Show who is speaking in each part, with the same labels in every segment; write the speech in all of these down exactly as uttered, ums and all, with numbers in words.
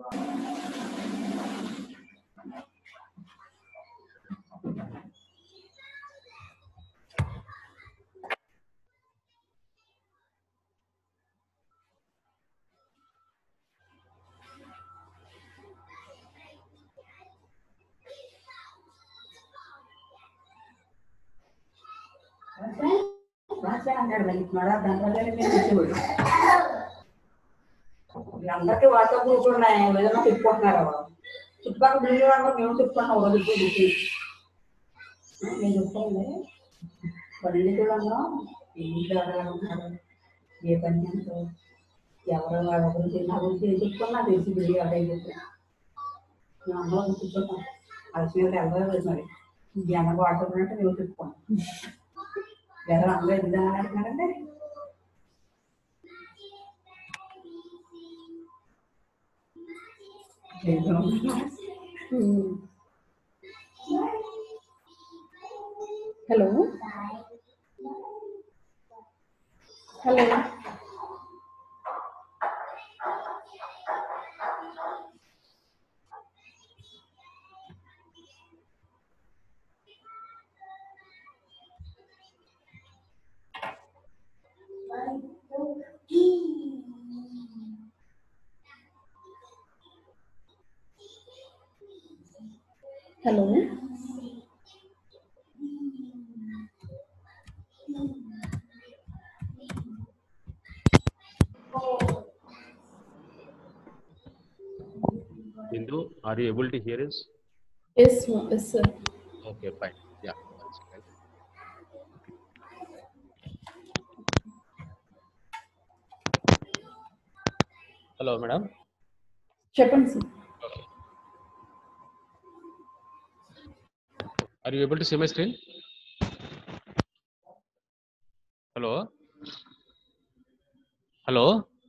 Speaker 1: అందరికీ WhatsApp group ఉన్నాయి, ఏదైనా చెప్పుకుంటున్నారు. చుట్టుపక్కల బిల్లు అందరూ మేము చెప్పుకుంటున్నాం. రోజు గురించి నేను చెప్తాను. పల్లెటూళ్ళలో ఇంట్లో ఎవరు ఏ పని చేస్తారో ఎవరు వాళ్ళ గురించి నా గురించి ఏం చెప్పుకున్నా తెలిసి బిల్లు అదే చెప్తాను. మేము అందరం కూర్చుంటాం. కలిసి మీద ఎవరో మరి ఈ అన్న వాట్సాప్ అంటే మేము చెప్పుకోండి. ఎవరు అందరూ ఎందుకు అంటున్నారంటే
Speaker 2: Hello. Hello. Hello.
Speaker 3: Bindu, are you able to hear us?
Speaker 2: Yes, yes, sir.
Speaker 3: Okay, fine. Yeah, one second. Hello, madam.
Speaker 2: Chepan, sir.
Speaker 3: Okay. Are you able to see my screen? Hello? Hello?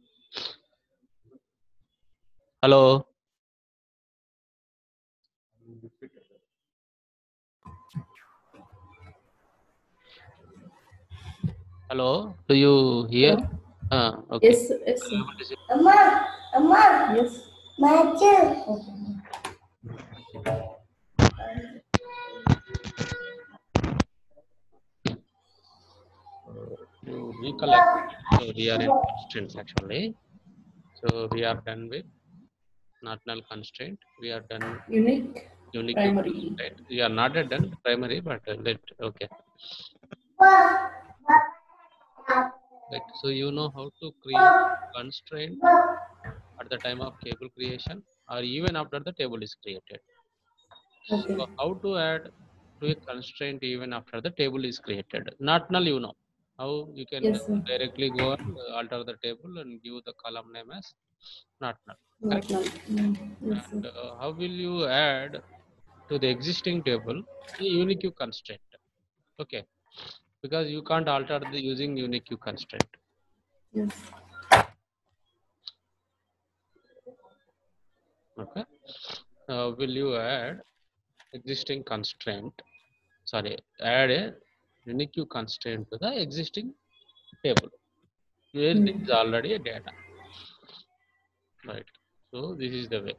Speaker 3: Hello? Hello? Do you hear? Uh, okay.
Speaker 2: Yes, yes, sir.
Speaker 4: Amma, Amma,
Speaker 2: Yes.
Speaker 4: Match.
Speaker 3: You recollect. So we are in constraints actually. So we are done with not null constraint. We are done
Speaker 2: Unique.
Speaker 3: unique
Speaker 2: Primary.
Speaker 3: constraint. We are not yet done primary, but uh, let okay. Right. So you know how to create constraint at the time of table creation or even after the table is created.
Speaker 2: Okay.
Speaker 3: So how to add to a constraint even after the table is created? Not null, you know. How you can
Speaker 2: Yes, sir.
Speaker 3: directly go and uh, alter the table and give the column name as not null.
Speaker 2: Not null. Mm, yes, sir.
Speaker 3: And uh, how will you add to the existing table a unique constraint? Okay, because you can't alter the using unique constraint.
Speaker 2: Yes.
Speaker 3: Okay, uh, will you add existing constraint? Sorry, add a unique constraint to the existing table where
Speaker 2: Hmm.
Speaker 3: there is already a data. Right. So this is the way.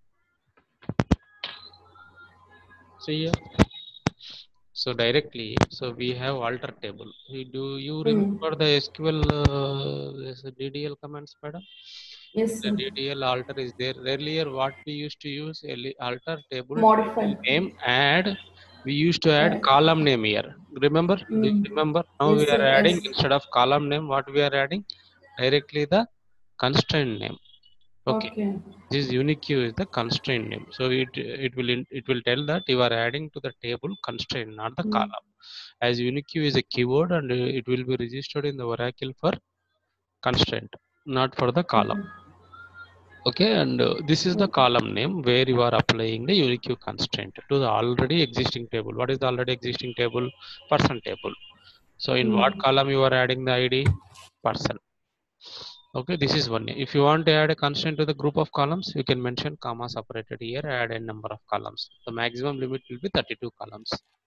Speaker 3: See here. So directly, so we have alter table. We do you
Speaker 2: Hmm.
Speaker 3: remember the S Q L uh, D D L commands, madam?
Speaker 2: Yes,
Speaker 3: The
Speaker 2: sir.
Speaker 3: D D L alter is there. Earlier, what we used to use ele- alter table
Speaker 2: Modify.
Speaker 3: name add. We used to add
Speaker 2: Add.
Speaker 3: column name here. Remember? Do you
Speaker 2: Hmm.
Speaker 3: remember? Now
Speaker 2: Yes,
Speaker 3: we are
Speaker 2: sir.
Speaker 3: adding
Speaker 2: Yes.
Speaker 3: instead of column name, what we are adding? Directly the constraint name. Okay.
Speaker 2: Okay.
Speaker 3: This unique is the constraint name. So it it will in- it will tell that you are adding to the table constraint, not the
Speaker 2: Hmm.
Speaker 3: column. As unique is a keyword and uh, it will be registered in the Oracle for constraint, not for the column. Okay, and uh, this is the
Speaker 2: Okay.
Speaker 3: column name where you are applying the unique constraint to the already existing table. What is the already existing table? Person table. So in
Speaker 2: Hmm.
Speaker 3: what column you are adding the I D? Person. Okay, this is one. If you want to add a constraint to the group of columns, you can mention comma separated here, add a number of columns. The maximum limit will be thirty-two columns.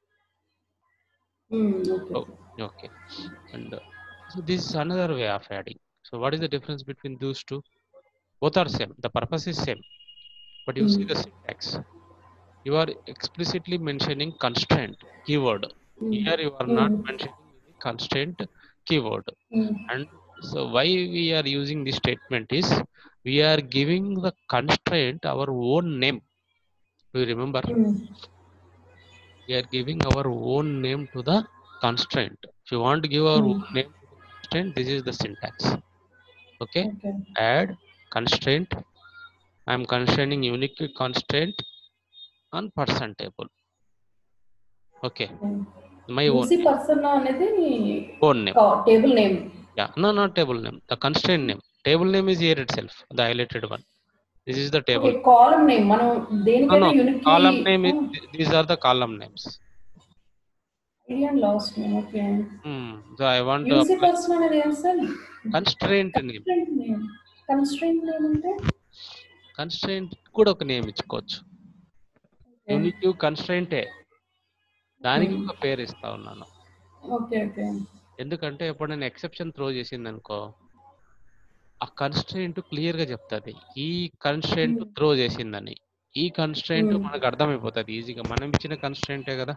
Speaker 2: Hmm. Okay.
Speaker 3: Oh, okay. And uh, so this is another way of adding. So what is the difference between those two? Both are same. The purpose is same. but you see
Speaker 2: Mm.
Speaker 3: the syntax. You are explicitly mentioning constraint keyword.
Speaker 2: Mm.
Speaker 3: Here you are not
Speaker 2: Mm.
Speaker 3: mentioning any constraint keyword.
Speaker 2: Mm.
Speaker 3: And so why we are using this statement is we are giving the constraint our own name. Do you remember?
Speaker 2: Mm.
Speaker 3: We are giving our own name to the constraint. If you want to give our
Speaker 2: Mm.
Speaker 3: own name to the constraint, this is the syntax. Okay.
Speaker 2: Okay.
Speaker 3: Add constraint. I am constraining unique constraint on person table. Okay.
Speaker 2: Mm.
Speaker 3: My own
Speaker 2: UC
Speaker 3: name.
Speaker 2: Person అనేది
Speaker 3: Own name.
Speaker 2: Table name.
Speaker 3: Yeah. No, not table name. The constraint name. Table name is here itself. The highlighted one. This is the
Speaker 2: okay,
Speaker 3: table.
Speaker 2: Column name. మనం
Speaker 3: No,
Speaker 2: దేనికైనా
Speaker 3: no.
Speaker 2: Unique key
Speaker 3: Column name is. These are the column names.
Speaker 2: Indian last name. Okay.
Speaker 3: Hmm. So I want to
Speaker 2: UC
Speaker 3: apply
Speaker 2: person అనేది ఏం sir?
Speaker 3: constraint name.
Speaker 2: Constraint name. Constraint name అంటే
Speaker 3: Constraint కూడా ఒక name ఇచ్చుకోవచ్చు. Unique కన్స్ట్రెంటే దానికి ఒక పేరు ఇస్తా ఉన్నాను.
Speaker 2: Okay okay.
Speaker 3: ఎందుకంటే ఎప్పుడైనా ఎక్సెప్షన్ త్రో చేసింది అనుకో, ఆ కన్స్ట్రెంట్ క్లియర్ గా చెప్తుంది ఈ కన్స్ట్రెంట్ త్రో చేసిందని. ఈ కన్స్ట్రెంట్ మనకు అర్థమైపోతుంది ఈజీగా, మనం ఇచ్చిన కన్స్ట్రెంటే కదా.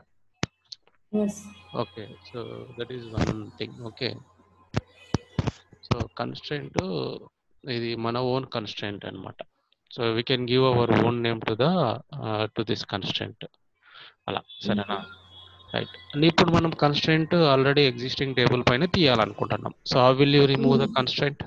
Speaker 3: Okay, so that is one thing. Okay, so constraint ఇది మన ఓన్ కన్స్ట్రెంట్ అన్నమాట. So we can give our own name to the to this constraint. అలా సరేనా? రైట్. ఇప్పుడు మనం కన్స్ట్రెంట్ ఆల్రెడీ ఎగ్జిస్టింగ్ టేబుల్ పైన తీయాలనుకుంటున్నాం. So how will you remove the constraint?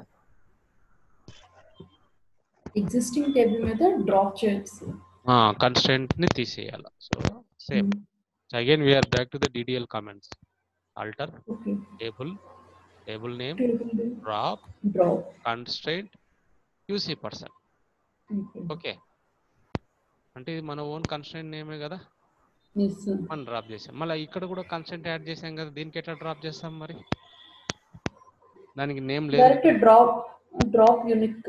Speaker 2: Existing table మీద డ్రాప్ చేయొచ్చు.
Speaker 3: కన్స్ట్రెంట్ ని తీసేయాలి. So same again we are back to the DDL comments. Alter table, table name, drop,
Speaker 2: drop,
Speaker 3: constraint, UC person. Okay, అంటే ఇది మన own constraint నేమే కదా, మనం drop చేసాం. మళ్ళీ ఇక్కడ కూడా కన్స్ట్రెంట్ యాడ్ చేసాం కదా, దీనికి ఎట్లా డ్రాప్ చేస్తాం మరి? దానికి నేమ్ లేదు.
Speaker 2: Direct drop drop unique.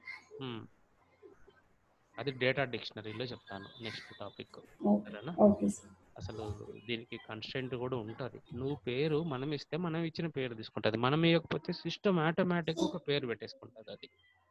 Speaker 3: అది డేటా డిక్షనరీలో చెప్తాను నెక్స్ట్ టాపిక్. సరేనా? అసలు దీనికి కన్స్ట్రెంట్ కూడా ఉంటుంది. నువ్వు పేరు మనం ఇస్తే మనం ఇచ్చిన పేరు తీసుకుంటుంది, మనం ఇవ్వకపోతే సిస్టమ్ ఆటోమేటిక్ ఒక పేరు పెట్టేసుకుంటుంది. అది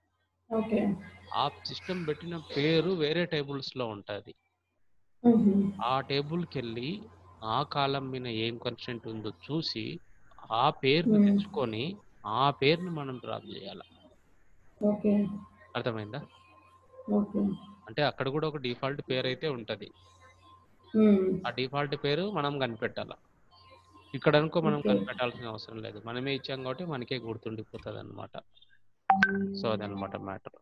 Speaker 3: ఆ సిస్టమ్ పెట్టిన పేరు వేరే టేబుల్స్ లో ఉంటుంది. ఆ టేబుల్కి వెళ్ళి ఆ కాలం మీద ఏం కన్స్ట్రెంట్ ఉందో చూసి ఆ పేరుని తెచ్చుకొని ఆ పేరుని మనం డ్రాప్ చేయాలి. అర్థమైందా? అంటే అక్కడ కూడా ఒక డిఫాల్ట్ పేరు అయితే ఉంటది, ఆ డిఫాల్ట్ పేరు మనం కనిపెట్టాలి. ఇక్కడ అనుకో మనం కనిపెట్టాల్సిన అవసరం లేదు, మనమే ఇచ్చాం కాబట్టి మనకే గుర్తుండిపోతుంది అనమాట. సో అదనమాట మ్యాటర్.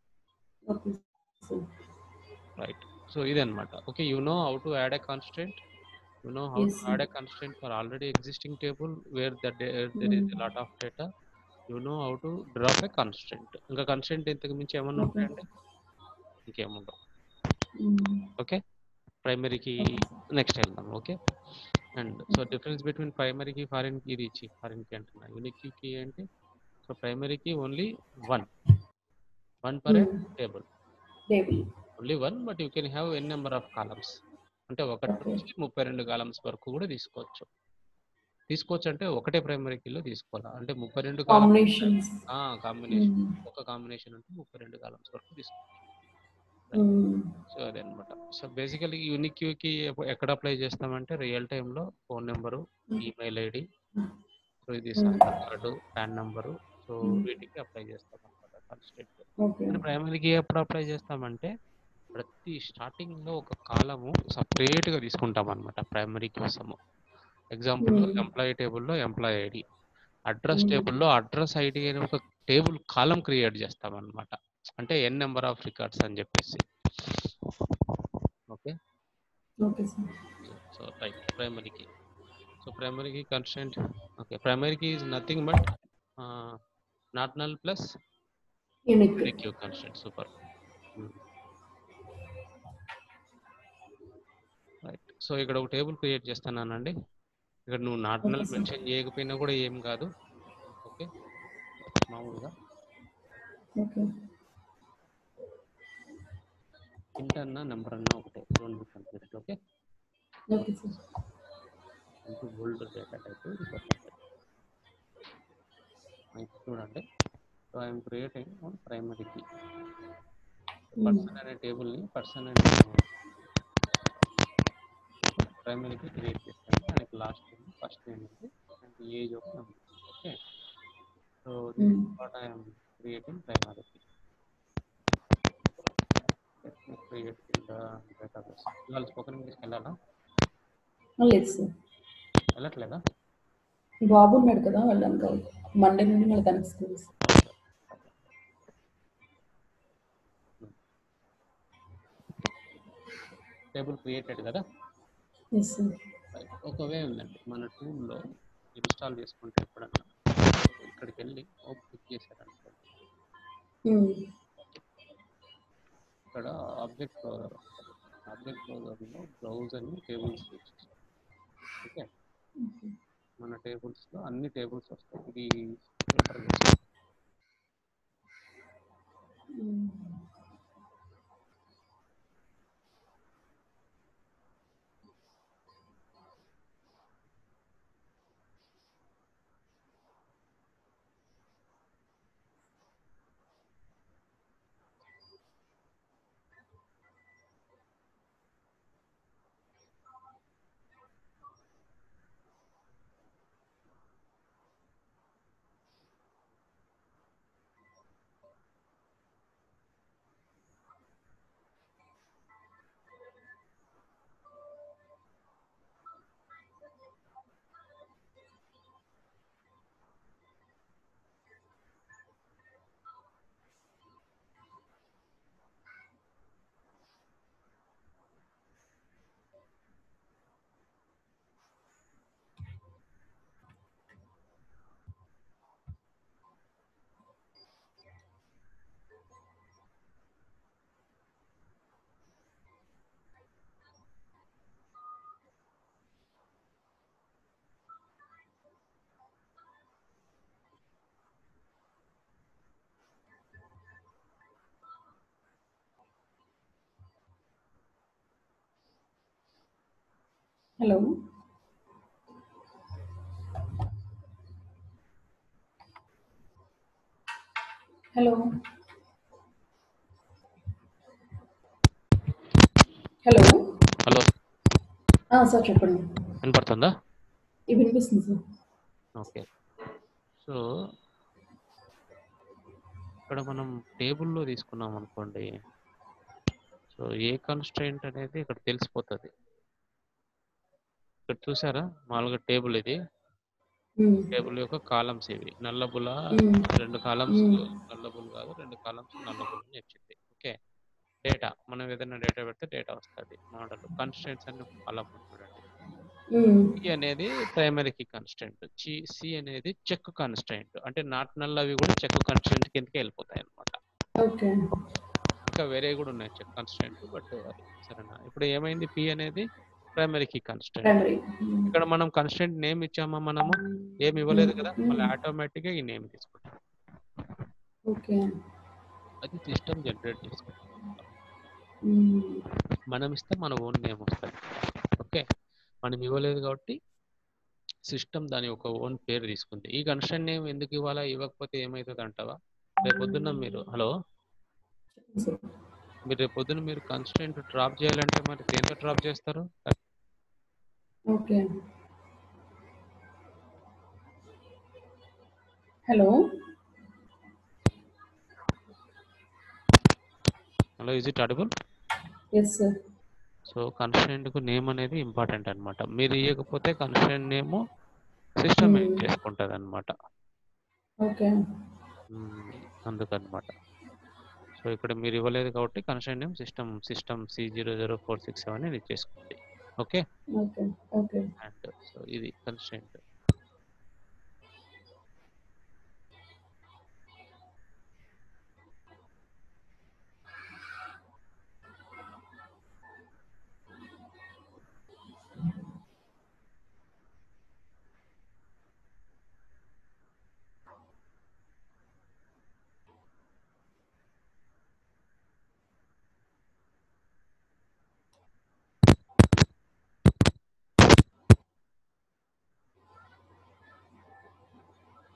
Speaker 3: రైట్, సో ఇదనమాట. Okay, you know how to add a constant, you know how to add a constant for already existing table where that there is a lot of data. You know how to drop a constant. ఇంకా constant ఇంతకు మించి ఏమన్నా ఉంటాయండి? ఇంకేముండవు. Okay, primary key next వెళ్దాం. Okay, and so difference between primary key foreign key ఇది ఇచ్చి foreign key అంటున్నా, యూనిక్ కి ఏంటి? So ప్రైమరీకి only one one per a table, only one, but you can have N number of columns. అంటే ఒకటి నుంచి ముప్పై రెండు కాలమ్స్ వరకు కూడా తీసుకోవచ్చు. తీసుకోవచ్చు అంటే ఒకటే ప్రైమరీ కీలో తీసుకోవాలా, అంటే ముప్పై రెండు కాంబినేషన్, ఒక కాంబినేషన్ అంటే ముప్పై రెండు కాలమ్స్ వరకు తీసుకోవచ్చు. సో అదే అనమాట. సో బేసికలీ యూనిక్ కి ఎక్కడ అప్లై చేస్తామంటే రియల్ టైంలో phone number, email ID, so ఇది Aadhaar card, PAN number, so వీటికి అప్లై చేస్తాం అనమాట కన్స్ట్రెంట్. ప్రైమరీకి ఎప్పుడు అప్లై చేస్తామంటే ప్రతి స్టార్టింగ్ లో ఒక కాలము సపరేట్ గా తీసుకుంటాం అనమాట ప్రైమరీ కోసము. ఎగ్జాంపుల్ ఎంప్లాయీ టేబుల్లో ఎంప్లాయీ ఐడి, అడ్రస్ టేబుల్లో అడ్రస్ ఐడి అని ఒక టేబుల్ కాలం క్రియేట్ చేస్తాం అనమాట, అంటే ఎన్ నెంబర్ ఆఫ్ రికార్డ్స్ అని చెప్పేసి. Okay, so right primary key. So primary key constraint, okay, primary key is nothing but not null plus unique constraint. Super. Right, so ఇక్కడ ఒక టేబుల్ క్రియేట్ చేస్తున్నానండి. ఇక్కడ నువ్వు నాట్ నల్ మెన్షన్ చేయకపోయినా కూడా ఏం కాదు. ఓకే, మామూలుగా ఇంట్ అన్న నెంబర్ అన్న ఒకటే, రెండు consider. Okay, into old data type చూడండి. So I'm creating on primary key. Person అనే టేబుల్ని పర్సన్ అనే ప్రైమరీకి క్రియేట్ చేస్తాను. దానికి లాస్ట్ నేమ్ ఫస్ట్ నేమ్ ఉంది అండ్ ఏజ్ ఒక number. Okay, so this is what I am creating primary key. Create database. ఇవాళ spoken ఇంగ్లీష్కి వెళ్ళాలా?
Speaker 2: లేదు సార్,
Speaker 3: వెళ్ళట్లేదా?
Speaker 2: బాబు ఉన్నాడు కదా, వెళ్ళాను కాదు. మండే నుండి మళ్ళీ తనకి స్కూల్స్.
Speaker 3: టేబుల్ క్రియేటెడ్ కదా.
Speaker 2: Yes sir.
Speaker 3: ఒక వే ఉందండి, మన టూల్లో ఇన్స్టాల్ చేసుకుంటే ఎప్పుడన్నా ఇక్కడికి వెళ్ళి ఓపెన్ క్లిక్ చేశారనుకోండి, ఇక్కడ ఆబ్జెక్ట్ బ్రౌజర్ వస్తుంది. ఆబ్జెక్ట్ బ్రౌజర్లో బ్రౌజర్ని టేబుల్స్ యూజ్ చేస్తాం. ఓకే, మన టేబుల్స్లో అన్ని టేబుల్స్ వస్తాయి. ఇది ఫిల్టర్ చేస్తాం.
Speaker 2: Hello, hello, hello.
Speaker 3: Hello
Speaker 2: sir చెప్పండి.
Speaker 3: వినపడుతుందా?
Speaker 2: ఇది వినిపిస్తుంది సార్.
Speaker 3: ఓకే, సో ఇక్కడ మనం టేబుల్లో తీసుకున్నాం అనుకోండి, సో ఏ కన్స్ట్రెయింట్ అనేది ఇక్కడ తెలిసిపోతుంది. ఇక్కడ చూసారా, మామూలుగా టేబుల్ ఇది, టేబుల్ యొక్క కాలమ్స్ ఇవి. నల్లబుల రెండు కాలమ్స్ నల్లబుల్ కాదు, రెండు కాలమ్స్ నల్లబుల్ అని వచ్చింది. ఓకే, డేటా మనం ఏదైనా డేటా పెడితే డేటా వస్తుంది. మోడల్ కన్స్ట్రెంట్స్ అన్ని కాలమ్ చూడండి. సి అనేది ప్రైమరీ కీ కన్స్ట్రెంట్, సి అనేది చెక్ కన్స్ట్రెంట్. అంటే నాట్ నల్ అవి కూడా చెక్ కన్స్ట్రెంట్ కిందకి వెళ్ళిపోతాయి అన్నమాట.
Speaker 2: ఓకే,
Speaker 3: ఇంకా వేరే కూడా ఉన్నాయి చెక్ కన్స్ట్రెంట్, బట్ అది సరేనా. ఇప్పుడు ఏమైంది, పి అనేది ప్రైమరీ కీ కన్స్ట్రెంట్. ఇక్కడ మనం కన్స్ట్రెంట్ నేమ్ ఇచ్చామా, మనము ఏమి ఇవ్వలేదు కదా, మళ్ళీ ఆటోమేటిక్గా ఈ నేమ్ తీసుకుంటాం.
Speaker 2: ఓకే,
Speaker 3: అది సిస్టమ్ జనరేట్ చేసుకుంటాం. మనం ఇస్తే మన ఓన్ నేమ్ వస్తుంది. ఓకే, మనం ఇవ్వలేదు కాబట్టి సిస్టమ్ దాని ఒక ఓన్ పేరు తీసుకుంది. ఈ కన్స్ట్రెంట్ నేమ్ ఎందుకు ఇవ్వాలా, ఇవ్వకపోతే ఏమవుతుంది అంటావా? రేపు పొద్దున్న మీరు హలో మీరు రేపు పొద్దున్న మీరు కన్స్ట్రెంట్ డ్రాప్ చేయాలంటే మరి దేంతో డ్రాప్ చేస్తారు?
Speaker 2: Okay. Hello,
Speaker 3: hello, is it audible?
Speaker 2: Yes sir.
Speaker 3: So constraint కు నేమ్ అనేది ఇంపార్టెంట్ అనమాట. మీరు ఇవ్వకపోతే కన్స్ట్రెంట్ నేమ్ సిస్టమ్ ఏం చేసుకుంటుంది అనమాట.
Speaker 2: ఓకే,
Speaker 3: అందుకనమాట. సో ఇక్కడ మీరు ఇవ్వలేదు కాబట్టి constraint name system system C zero zero four six seven ఇది చేసుకుంది. Okay,
Speaker 2: okay, okay.
Speaker 3: And so ఇది కన్స్ట్రెంట్.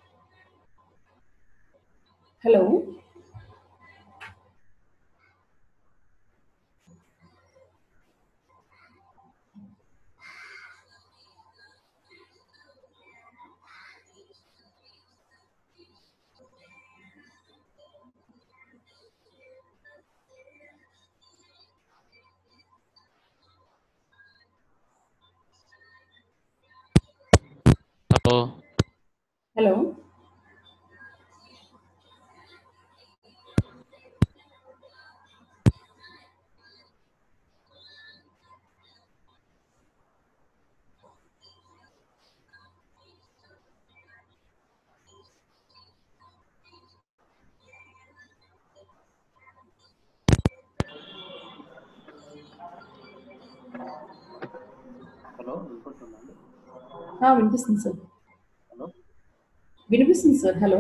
Speaker 2: హలో,
Speaker 3: హలో వినిపిస్తుందండి?
Speaker 2: ఆ, వినిపిస్తుంది సార్.
Speaker 3: హలో
Speaker 2: వినిపిస్తుంది సార్. హలో.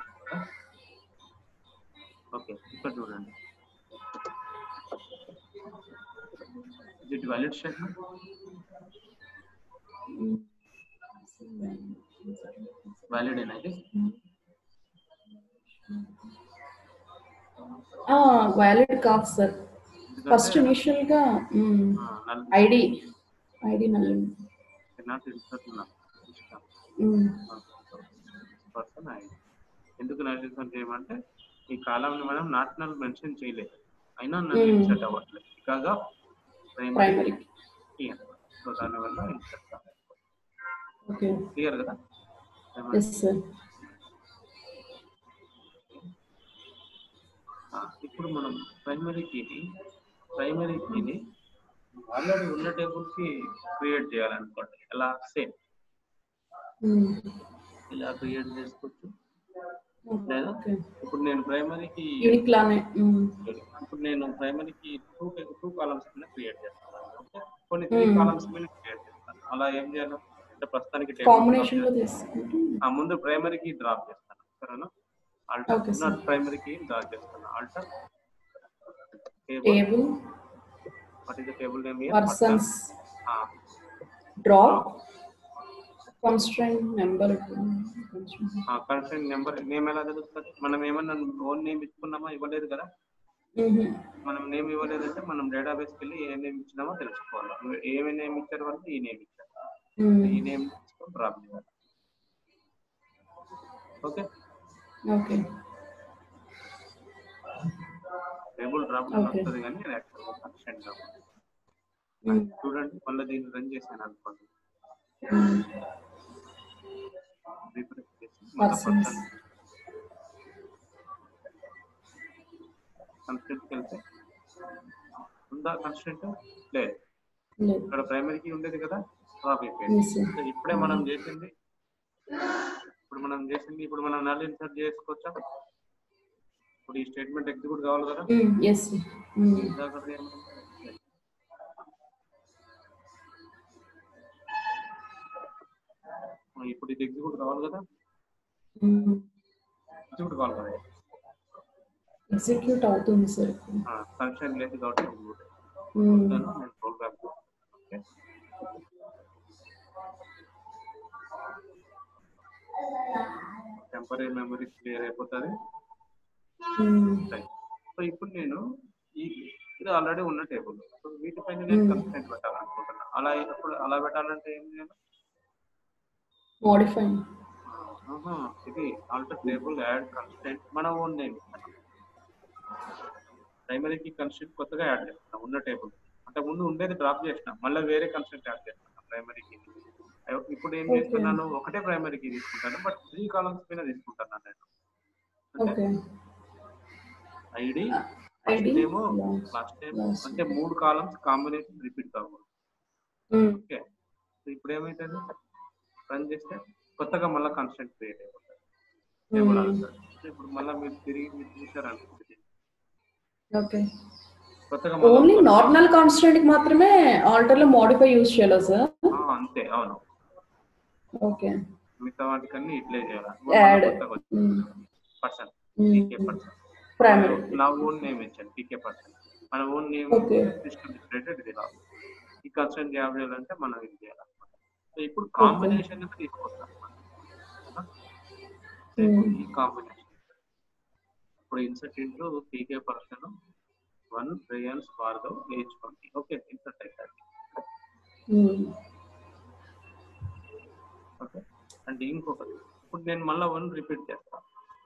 Speaker 3: ఓకే, ఇక్కడ చూడండి. Is it valid statement? Valid ఏనా ఇది?
Speaker 2: వ్యాలిడ్ కాదు సార్. ఫస్ట్ ఇనిషియల్ గా ID ID null
Speaker 3: not insert person ID. ఎందుకు నాట్ ఇన్సర్ట్ చేయమంటే ఈ కాలంని మనం నాట్ నల్ మెన్షన్ చేయలేదు, అయినా నల్ ఇన్సర్ట్ అవ్వట్లేదు because of primary key. So దానివల్ల ఇన్సర్ట్ కావాలి.
Speaker 2: ఓకే,
Speaker 3: క్లియర్ కదా?
Speaker 2: Yes sir.
Speaker 3: ఇప్పుడు మనం ప్రైమరీ కీని ప్రైమరీ కీని ఆల్రెడీ ఉన్న టేబుల్ కి క్రియేట్ చేయాలనుకోండి. ఎలా? సేమ్ ఇలా క్రియేట్ చేసుకోవచ్చు. లేదా ఇప్పుడు నేను ప్రైమరీకి ఇప్పుడు నేను ప్రైమరీకి టూ టూ కాలమ్స్ మీద క్రియేట్ చేస్తాను. ఓకే, కొన్ని త్రీ కాలమ్స్ మీద క్రియేట్ చేస్తాను. అలా ఏం చేయాలి అంటే ప్రస్తుతానికి
Speaker 2: కాంబినేషన్ లో
Speaker 3: ముందు ప్రైమరీకి డ్రాప్ చేస్తాను. సరేనా? ఆల్టర్ ప్రైమరీకి డ్రాప్ చేస్తాను. Alter
Speaker 2: table
Speaker 3: what is the table name here?
Speaker 2: Persons.
Speaker 3: Ah.
Speaker 2: Drop. Constraint number.
Speaker 3: Ah, constraint number name ఎలా తెలుస్తుంది? మనం ఏమన్నా ఓన్ నేమ్ ఇచ్చుకున్నామా? ఇవ్వలేదు కదా. మనం నేమ్ ఇవ్వలేదంటే మనం డేటాబేస్కి వెళ్ళి ఏ నేమ్ ఇచ్చినామో తెలుసుకోవాలి. ఏమి నేమ్ ఇచ్చారు వాళ్ళు? ఈ నేమ్ ఇచ్చారు. ఈ నేమ్ తీసుకొని డ్రాప్ చేయాలి. ఓకే
Speaker 2: ఓకే
Speaker 3: టేబుల్ డ్రాప్ వస్తుంది కానీ యాక్చువల్గా కన్స్ట్రెంట్ డ్రాప్. చూడండి, మళ్ళీ దీన్ని రన్ చేశాను అనుకోండి. కన్స్ట్రెంట్కి వెళ్తే ఉందా కన్స్ట్రెంట్? లేదు. ఇక్కడ ప్రైమరీకి ఉండేది కదా, డ్రాప్ అయిపోయింది. ఇప్పుడే మనం చేసింది ఇప్పుడు మనం చేసింది ఇప్పుడు మనం నల్ ఇన్సర్ట్ చేసుకోవచ్చా? ఇప్పుడు ఈ స్టేట్మెంట్ ఎగ్జిక్యూట్ కావాలి కదా. ఇప్పుడు ఇది ఎగ్జిక్యూట్ కావాలి కదా. ఎగ్జిక్యూట్ కావాలి కదా.
Speaker 2: ఎగ్జిక్యూట్ అవుతుంది సార్.
Speaker 3: ఫంక్షన్ లేదు కాబట్టి ఎగ్జిక్యూట్. నేను program okay temporary memory clear అయిపోతుంది. సో ఇప్పుడు నేను ఈ ఇది ఆల్రెడీ ఉన్న టేబుల్, సో వీటిపైన నేను కన్స్ట్రెంట్ పెట్టాలనుకుంటున్నాను. అలా అయినప్పుడు అలా పెట్టాలంటే ఏం చేయాలి?
Speaker 2: మోడిఫై.
Speaker 3: ఇది ఆల్టర్ టేబుల్ యాడ్ కన్స్ట్రెంట్ మన ఓన్ నేమ్ ప్రైమరీకి కన్స్ట్రెంట్ కొత్తగా యాడ్ చేస్తాం ఉన్న టేబుల్. అంటే ముందు ఉండేది డ్రాప్ చేసినా మళ్ళీ వేరే కన్స్ట్రెంట్ యాడ్ చేస్తాను ప్రైమరీకి. ఇప్పుడు ఏం చేస్తున్నాను, ఒకటే ప్రైమరీకి తీసుకుంటాను బట్ త్రీ కాలమ్స్ పైన తీసుకుంటాను నేను. అంటే ఐడి ఫస్ట్ ఏమో లాస్ట్ ఏమో అంటే మూడు కాలమ్స్ కాంబినేషన్ రిపీట్ కావాలి. ఓకే, ఇప్పుడు ఏమైతుంది రన్ చేస్తే కొత్తగా మళ్ళీ కన్స్ట్రెంట్ క్రియేట్ అయిపోతుంది. ఇప్పుడు మళ్ళీ మీరు తిరిగి మీరు చూసారనుకుంటుంది కొత్తగా
Speaker 2: ఓన్లీ నార్మల్ కాన్స్టెంట్ కి మాత్రమే ఆల్టర్ లో మోడిఫై యూజ్ చేయాలా సార్?
Speaker 3: అంతే, అవును.
Speaker 2: ఓకే,
Speaker 3: మిగతా వాటికన్నీ ఇట్లే చేయాలి. పర్సన్ పీకే పర్సన్ నా ఓన్ నేమ్ ఇచ్చాను పీకే పర్సన్. మన ఓన్ నేమ్ సిస్టమ్ రిలేటెడ్ ఇది రాదు. ఈ కన్స్ట్రెంట్ యాడ్ చేయాలంటే మనం ఇది చేయాలన్నమాట. సో ఇప్పుడు కాంబినేషన్ తీసుకొస్తాం ఈ కాంబినేషన్. ఇప్పుడు insert into PK person one Reyans Bhargav age twenty. Okay, insert అవుతారు. ఓకే, అంటే ఇంకొకటి ఇప్పుడు నేను మళ్ళీ వన్ రిపీట్ చేస్తాను.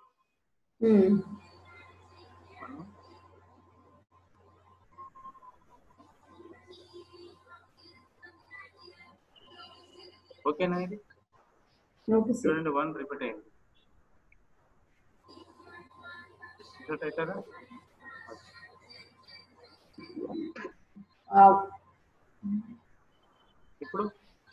Speaker 3: ఓకేనా? ఇది చూడండి, వన్ రిపీట్ అయింది. రిపీట్ అవుతారా? ఇప్పుడు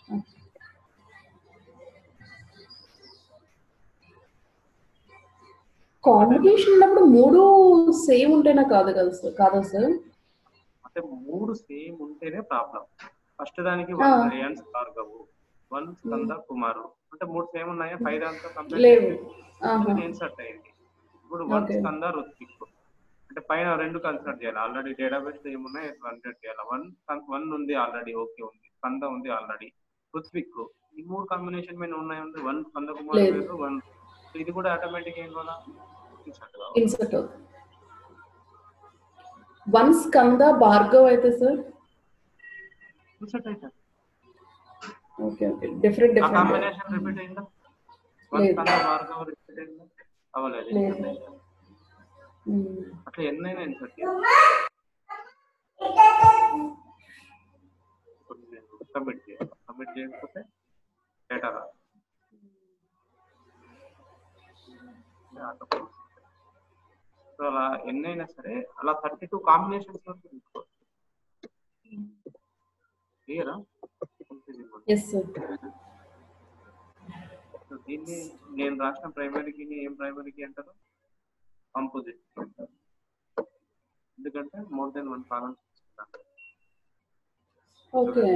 Speaker 2: కాంబినేషన్ ఉన్నప్పుడు మూడు సేమ్ ఉంటేనే కాదు కదా సార్? కాదా సార్?
Speaker 3: అంటే మూడు సేమ్ ఉంటేనే ప్రాబ్లం.
Speaker 5: ఫస్ట్ దానికి వన్ రేయన్స్ భార్గవు, వన్ స్కంద కుమారు, అంటే మూడు సేమ్ ఉన్నాయా? ఫైవ్ దాంతో కంపేర్ చేస్తే ఇన్సర్ట్ అయ్యింది. ఇప్పుడు వన్ స్కంద రుత్విక్, అంటే పైన రెండు కన్సిడర్ చేయాలి. ఆల్రెడీ డేటాబేస్ ఏమున్నాయి కన్సిడర్ చేయాలి. వన్ వన్ ఉంది ఆల్రెడీ, ఓకే ఉంది. స్కంద ఉంది ఆల్రెడీ, రుత్విక్, ఈ మూడు కాంబినేషన్ మీద ఉన్నాయి. వన్ స్కంద కుమార్ వేరు, వన్, ఇది కూడా ఆటోమేటిక్ ఏం కదా
Speaker 2: ఇన్సర్ట్ అవుతుంది. వన్ స్కంద భార్గవ్ అయితే సార్
Speaker 5: ఇన్సర్ట్ అవుతుంది.
Speaker 2: Okay okay different different
Speaker 5: combination repeat అయిందా? వన్ స్కంద భార్గవ్ రిపీట్ అయిందా? అవ్వలేదు. అట్లా ఎన్నైనా ఇన్సర్ట్ చేయాలి. సబ్మిట్ చేయాలి. సబ్మిట్ చేయకపోతే డేటా రాదు. సో అలా ఎన్నైనా సరే అలా థర్టీ టూ కాంబినేషన్స్ వరకు తీసుకోవచ్చు. క్లియరా? దీన్ని నేను రాసిన ప్రైమరీకి ఏం ప్రైమరీకి అంటారు? కంపోజిట్ అంటారు. ఎందుకంటే మోర్ దెన్ వన్ కాలమ్స్ తీసుకున్నాను.
Speaker 2: ఓకే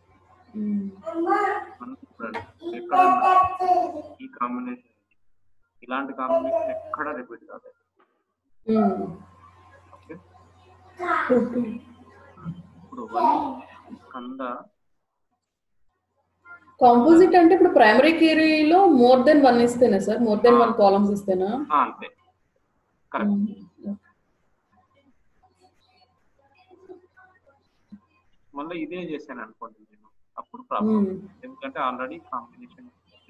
Speaker 5: ఎక్కడ ఈ కాంబినేషన్, ఇలాంటి కాంబినేషన్ ఎక్కడ రిపీట్ కాదు. ఓకే, ఇప్పుడు వన్ స్కంద
Speaker 2: కాంపోజిట్ అంటే ఇప్పుడు ప్రైమరీ కీలో మోర్ దెన్ వన్ ఇస్తేనా sir? More than one columns ఇస్తేనా?
Speaker 5: అంతే, కరెక్ట్. మళ్ళీ ఇదే చేశాను అనుకోండి నేను, అప్పుడు ప్రాబ్లం. ఎందుకంటే ఆల్రెడీ కాంబినేషన్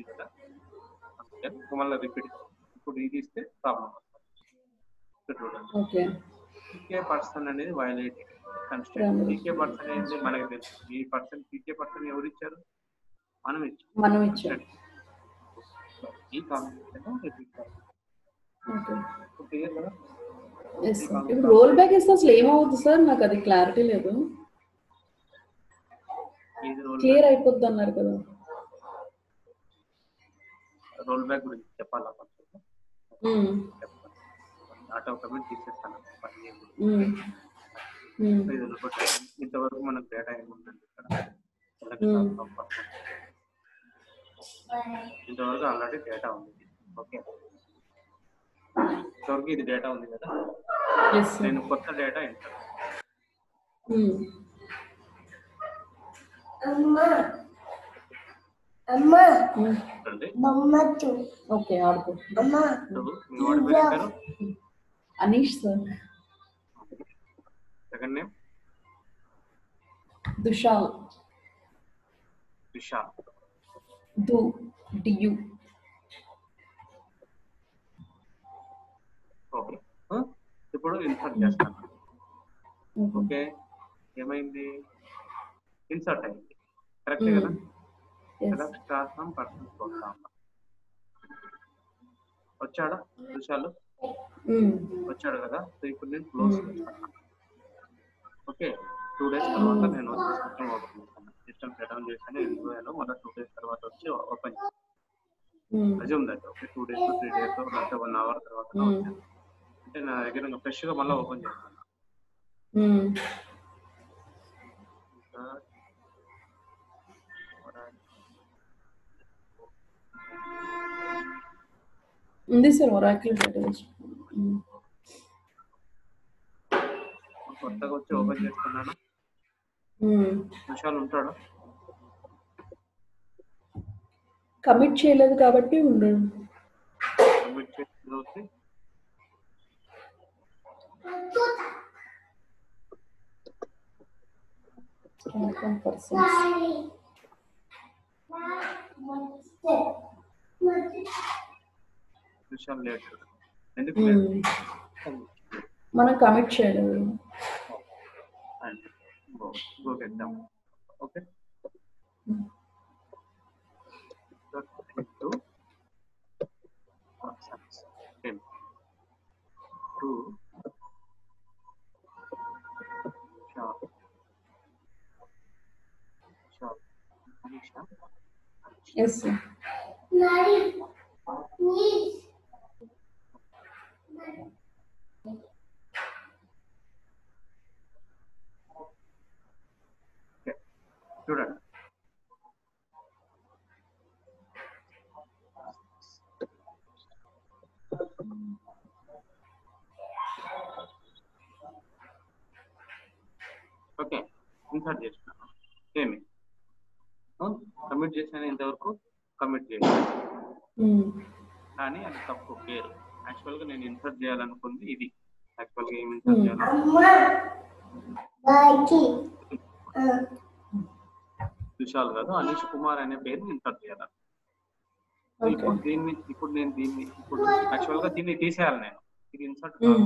Speaker 5: మళ్ళీ రిపీట్, ఇప్పుడు ఇది ఇస్తే ప్రాబ్లం వస్తుంది. చూడండి, పీకే పర్సన్ అనేది వైలేటెడ్ కన్స్ట్రక్ట్. పీకే పర్సన్ అనేది మనకి తెలుసు. ఈ పర్సన్ పీకే పర్సన్ ఎవరు ఇచ్చారు? మనం ఇచ్చాం.
Speaker 2: మనం ఇచ్చాం.
Speaker 5: ఈ కాంబినేషన్ రిపీట్ కాదు.
Speaker 2: ఇప్పుడు రోల్ బ్యాక్ ఇస్తే అసలు ఏమవుతుంది సార్? నాకు అది క్లారిటీ లేదు. క్లియర్ అయిపోద్ది అన్నారు కదా.
Speaker 5: రోల్ బ్యాక్ గురించి చెప్పాలా? ఆటో కమిట్ తీసేస్తాను. ఇంతవరకు మనకు డేటా ఏముందండి ఇక్కడ? ఇంతవరకు ఆల్రెడీ డేటా ఉంది. ఓకే, ఇంతవరకు ఇది డేటా ఉంది కదా. నేను కొత్త డేటా ఎంటర్
Speaker 2: ఓకే ఆడుకో. Anish sir.
Speaker 5: Second name
Speaker 2: Dushal.
Speaker 5: Dushal.
Speaker 2: దు డియు.
Speaker 5: ఓకే, ఇప్పుడు ఇన్సర్ట్ చేస్తాను. ఓకే, ఏమైంది? ఇన్సర్ట్ అయింది. కరెక్ట్ కదా? Select star from persons program. వచ్చాడా దుషాలు? వచ్చాడు కదా. సో ఇప్పుడు నేను క్లోజ్ చేస్తాను. ఓకే, టూ డేస్ తర్వాత నేను సిస్టమ్ ఓపెన్ చేస్తాను. సిస్టమ్ సెట్ డౌన్ చేశాను, వెళ్ళిపోయాను. మళ్ళీ టూ డేస్ తర్వాత వచ్చి ఓపెన్ చేస్తాను. Assume that okay, two days three days లేకపోతే వన్ అవర్ తర్వాత వచ్చాను అంటే నా దగ్గర ఫ్రెష్ గా మళ్ళీ ఓపెన్ చేస్తాను.
Speaker 2: ఉంది సార్ ఒరాకిల్ డేటాబేస్.
Speaker 5: కొత్తగా వచ్చి ఓపెన్ చేస్తున్నాను. నిమిషాలు ఉంటాడు.
Speaker 2: కమిట్ చేయలేదు కాబట్టి ఉండడు.
Speaker 5: కమిట్ చేసి నిమిషాలు లేట్. ఎందుకు
Speaker 2: మనం కమిట్ చేయలేదు.
Speaker 5: గో చేద్దాం. Okay,
Speaker 2: Yes, sir.
Speaker 5: Okay insert చేస్తున్నాను సేమ్ కమిట్ చేసాను ఇంతవరకు కమిట్ చేశాను కానీ అది తప్పు పేరు యాక్చువల్గా నేను ఇన్సర్ట్ చేయాలనుకుంది ఇది యాక్చువల్గా ఏమి ఇన్సర్ట్ చేయాలి విశాల్ కాదు అనీష్ కుమార్ అనే పేరు ఇన్సర్ట్ చేయాలి ఇప్పుడు దీన్ని ఇప్పుడు నేను దీన్ని ఇప్పుడు యాక్చువల్గా దీన్ని తీసేయాలి నేను ఇది ఇన్సర్ట్ కాదు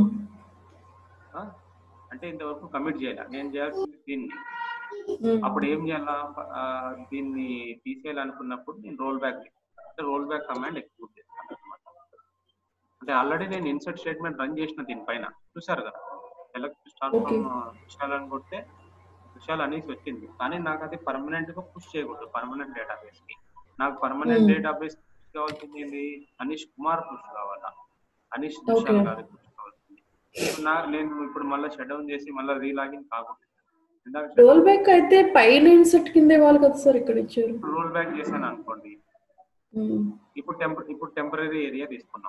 Speaker 5: అంటే ఇంతవరకు కమిట్ చేయాలి నేను చేయాల్సింది దీన్ని అప్పుడు ఏం చేయాలా దీన్ని తీసేయాలనుకున్నప్పుడు నేను రోల్ బ్యాక్ అంటే రోల్ బ్యాక్ కమాండ్ ఎగ్జిక్యూట్ చేస్తాను అనమాట అంటే ఆల్రెడీ నేను ఇన్సర్ట్ స్టేట్మెంట్ రన్ చేసిన దీనిపైన చూసారు కదా సెలెక్ట్ స్టార్ట్ ఫ్రమ్ విషయాలు అని కొడితే విషయాలు అనేసి వచ్చింది కానీ నాకు అది పర్మనెంట్ గా పుష్ చేయకూడదు పర్మనెంట్ డేటాబేస్ కి నాకు పర్మనెంట్ డేటాబేస్ పుష్ కావాల్సింది ఏంటి అనీష్ కుమార్ పుష్ కావాలా అనీష్ విషయాలు కాదు పుష్ కావాల్సింది నా నేను ఇప్పుడు మళ్ళీ షట్ డౌన్ చేసి మళ్ళీ రీలాగిన్ కాకూడదు
Speaker 2: రోల్ బ్యాక్ అయితే పైన ఇన్సర్ట్ కింద ఇవ్వాలి కదా సార్ ఇక్కడ ఇచ్చారు
Speaker 5: రోల్ బ్యాక్ చేశాను అనుకోండి ఇప్పుడు టెంపర్ ఇప్పుడు టెంపరరీ ఏరియా తీసుకున్నాం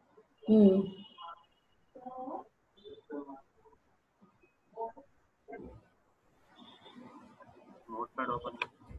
Speaker 5: నోట్ ప్యాడ్ ఓపెన్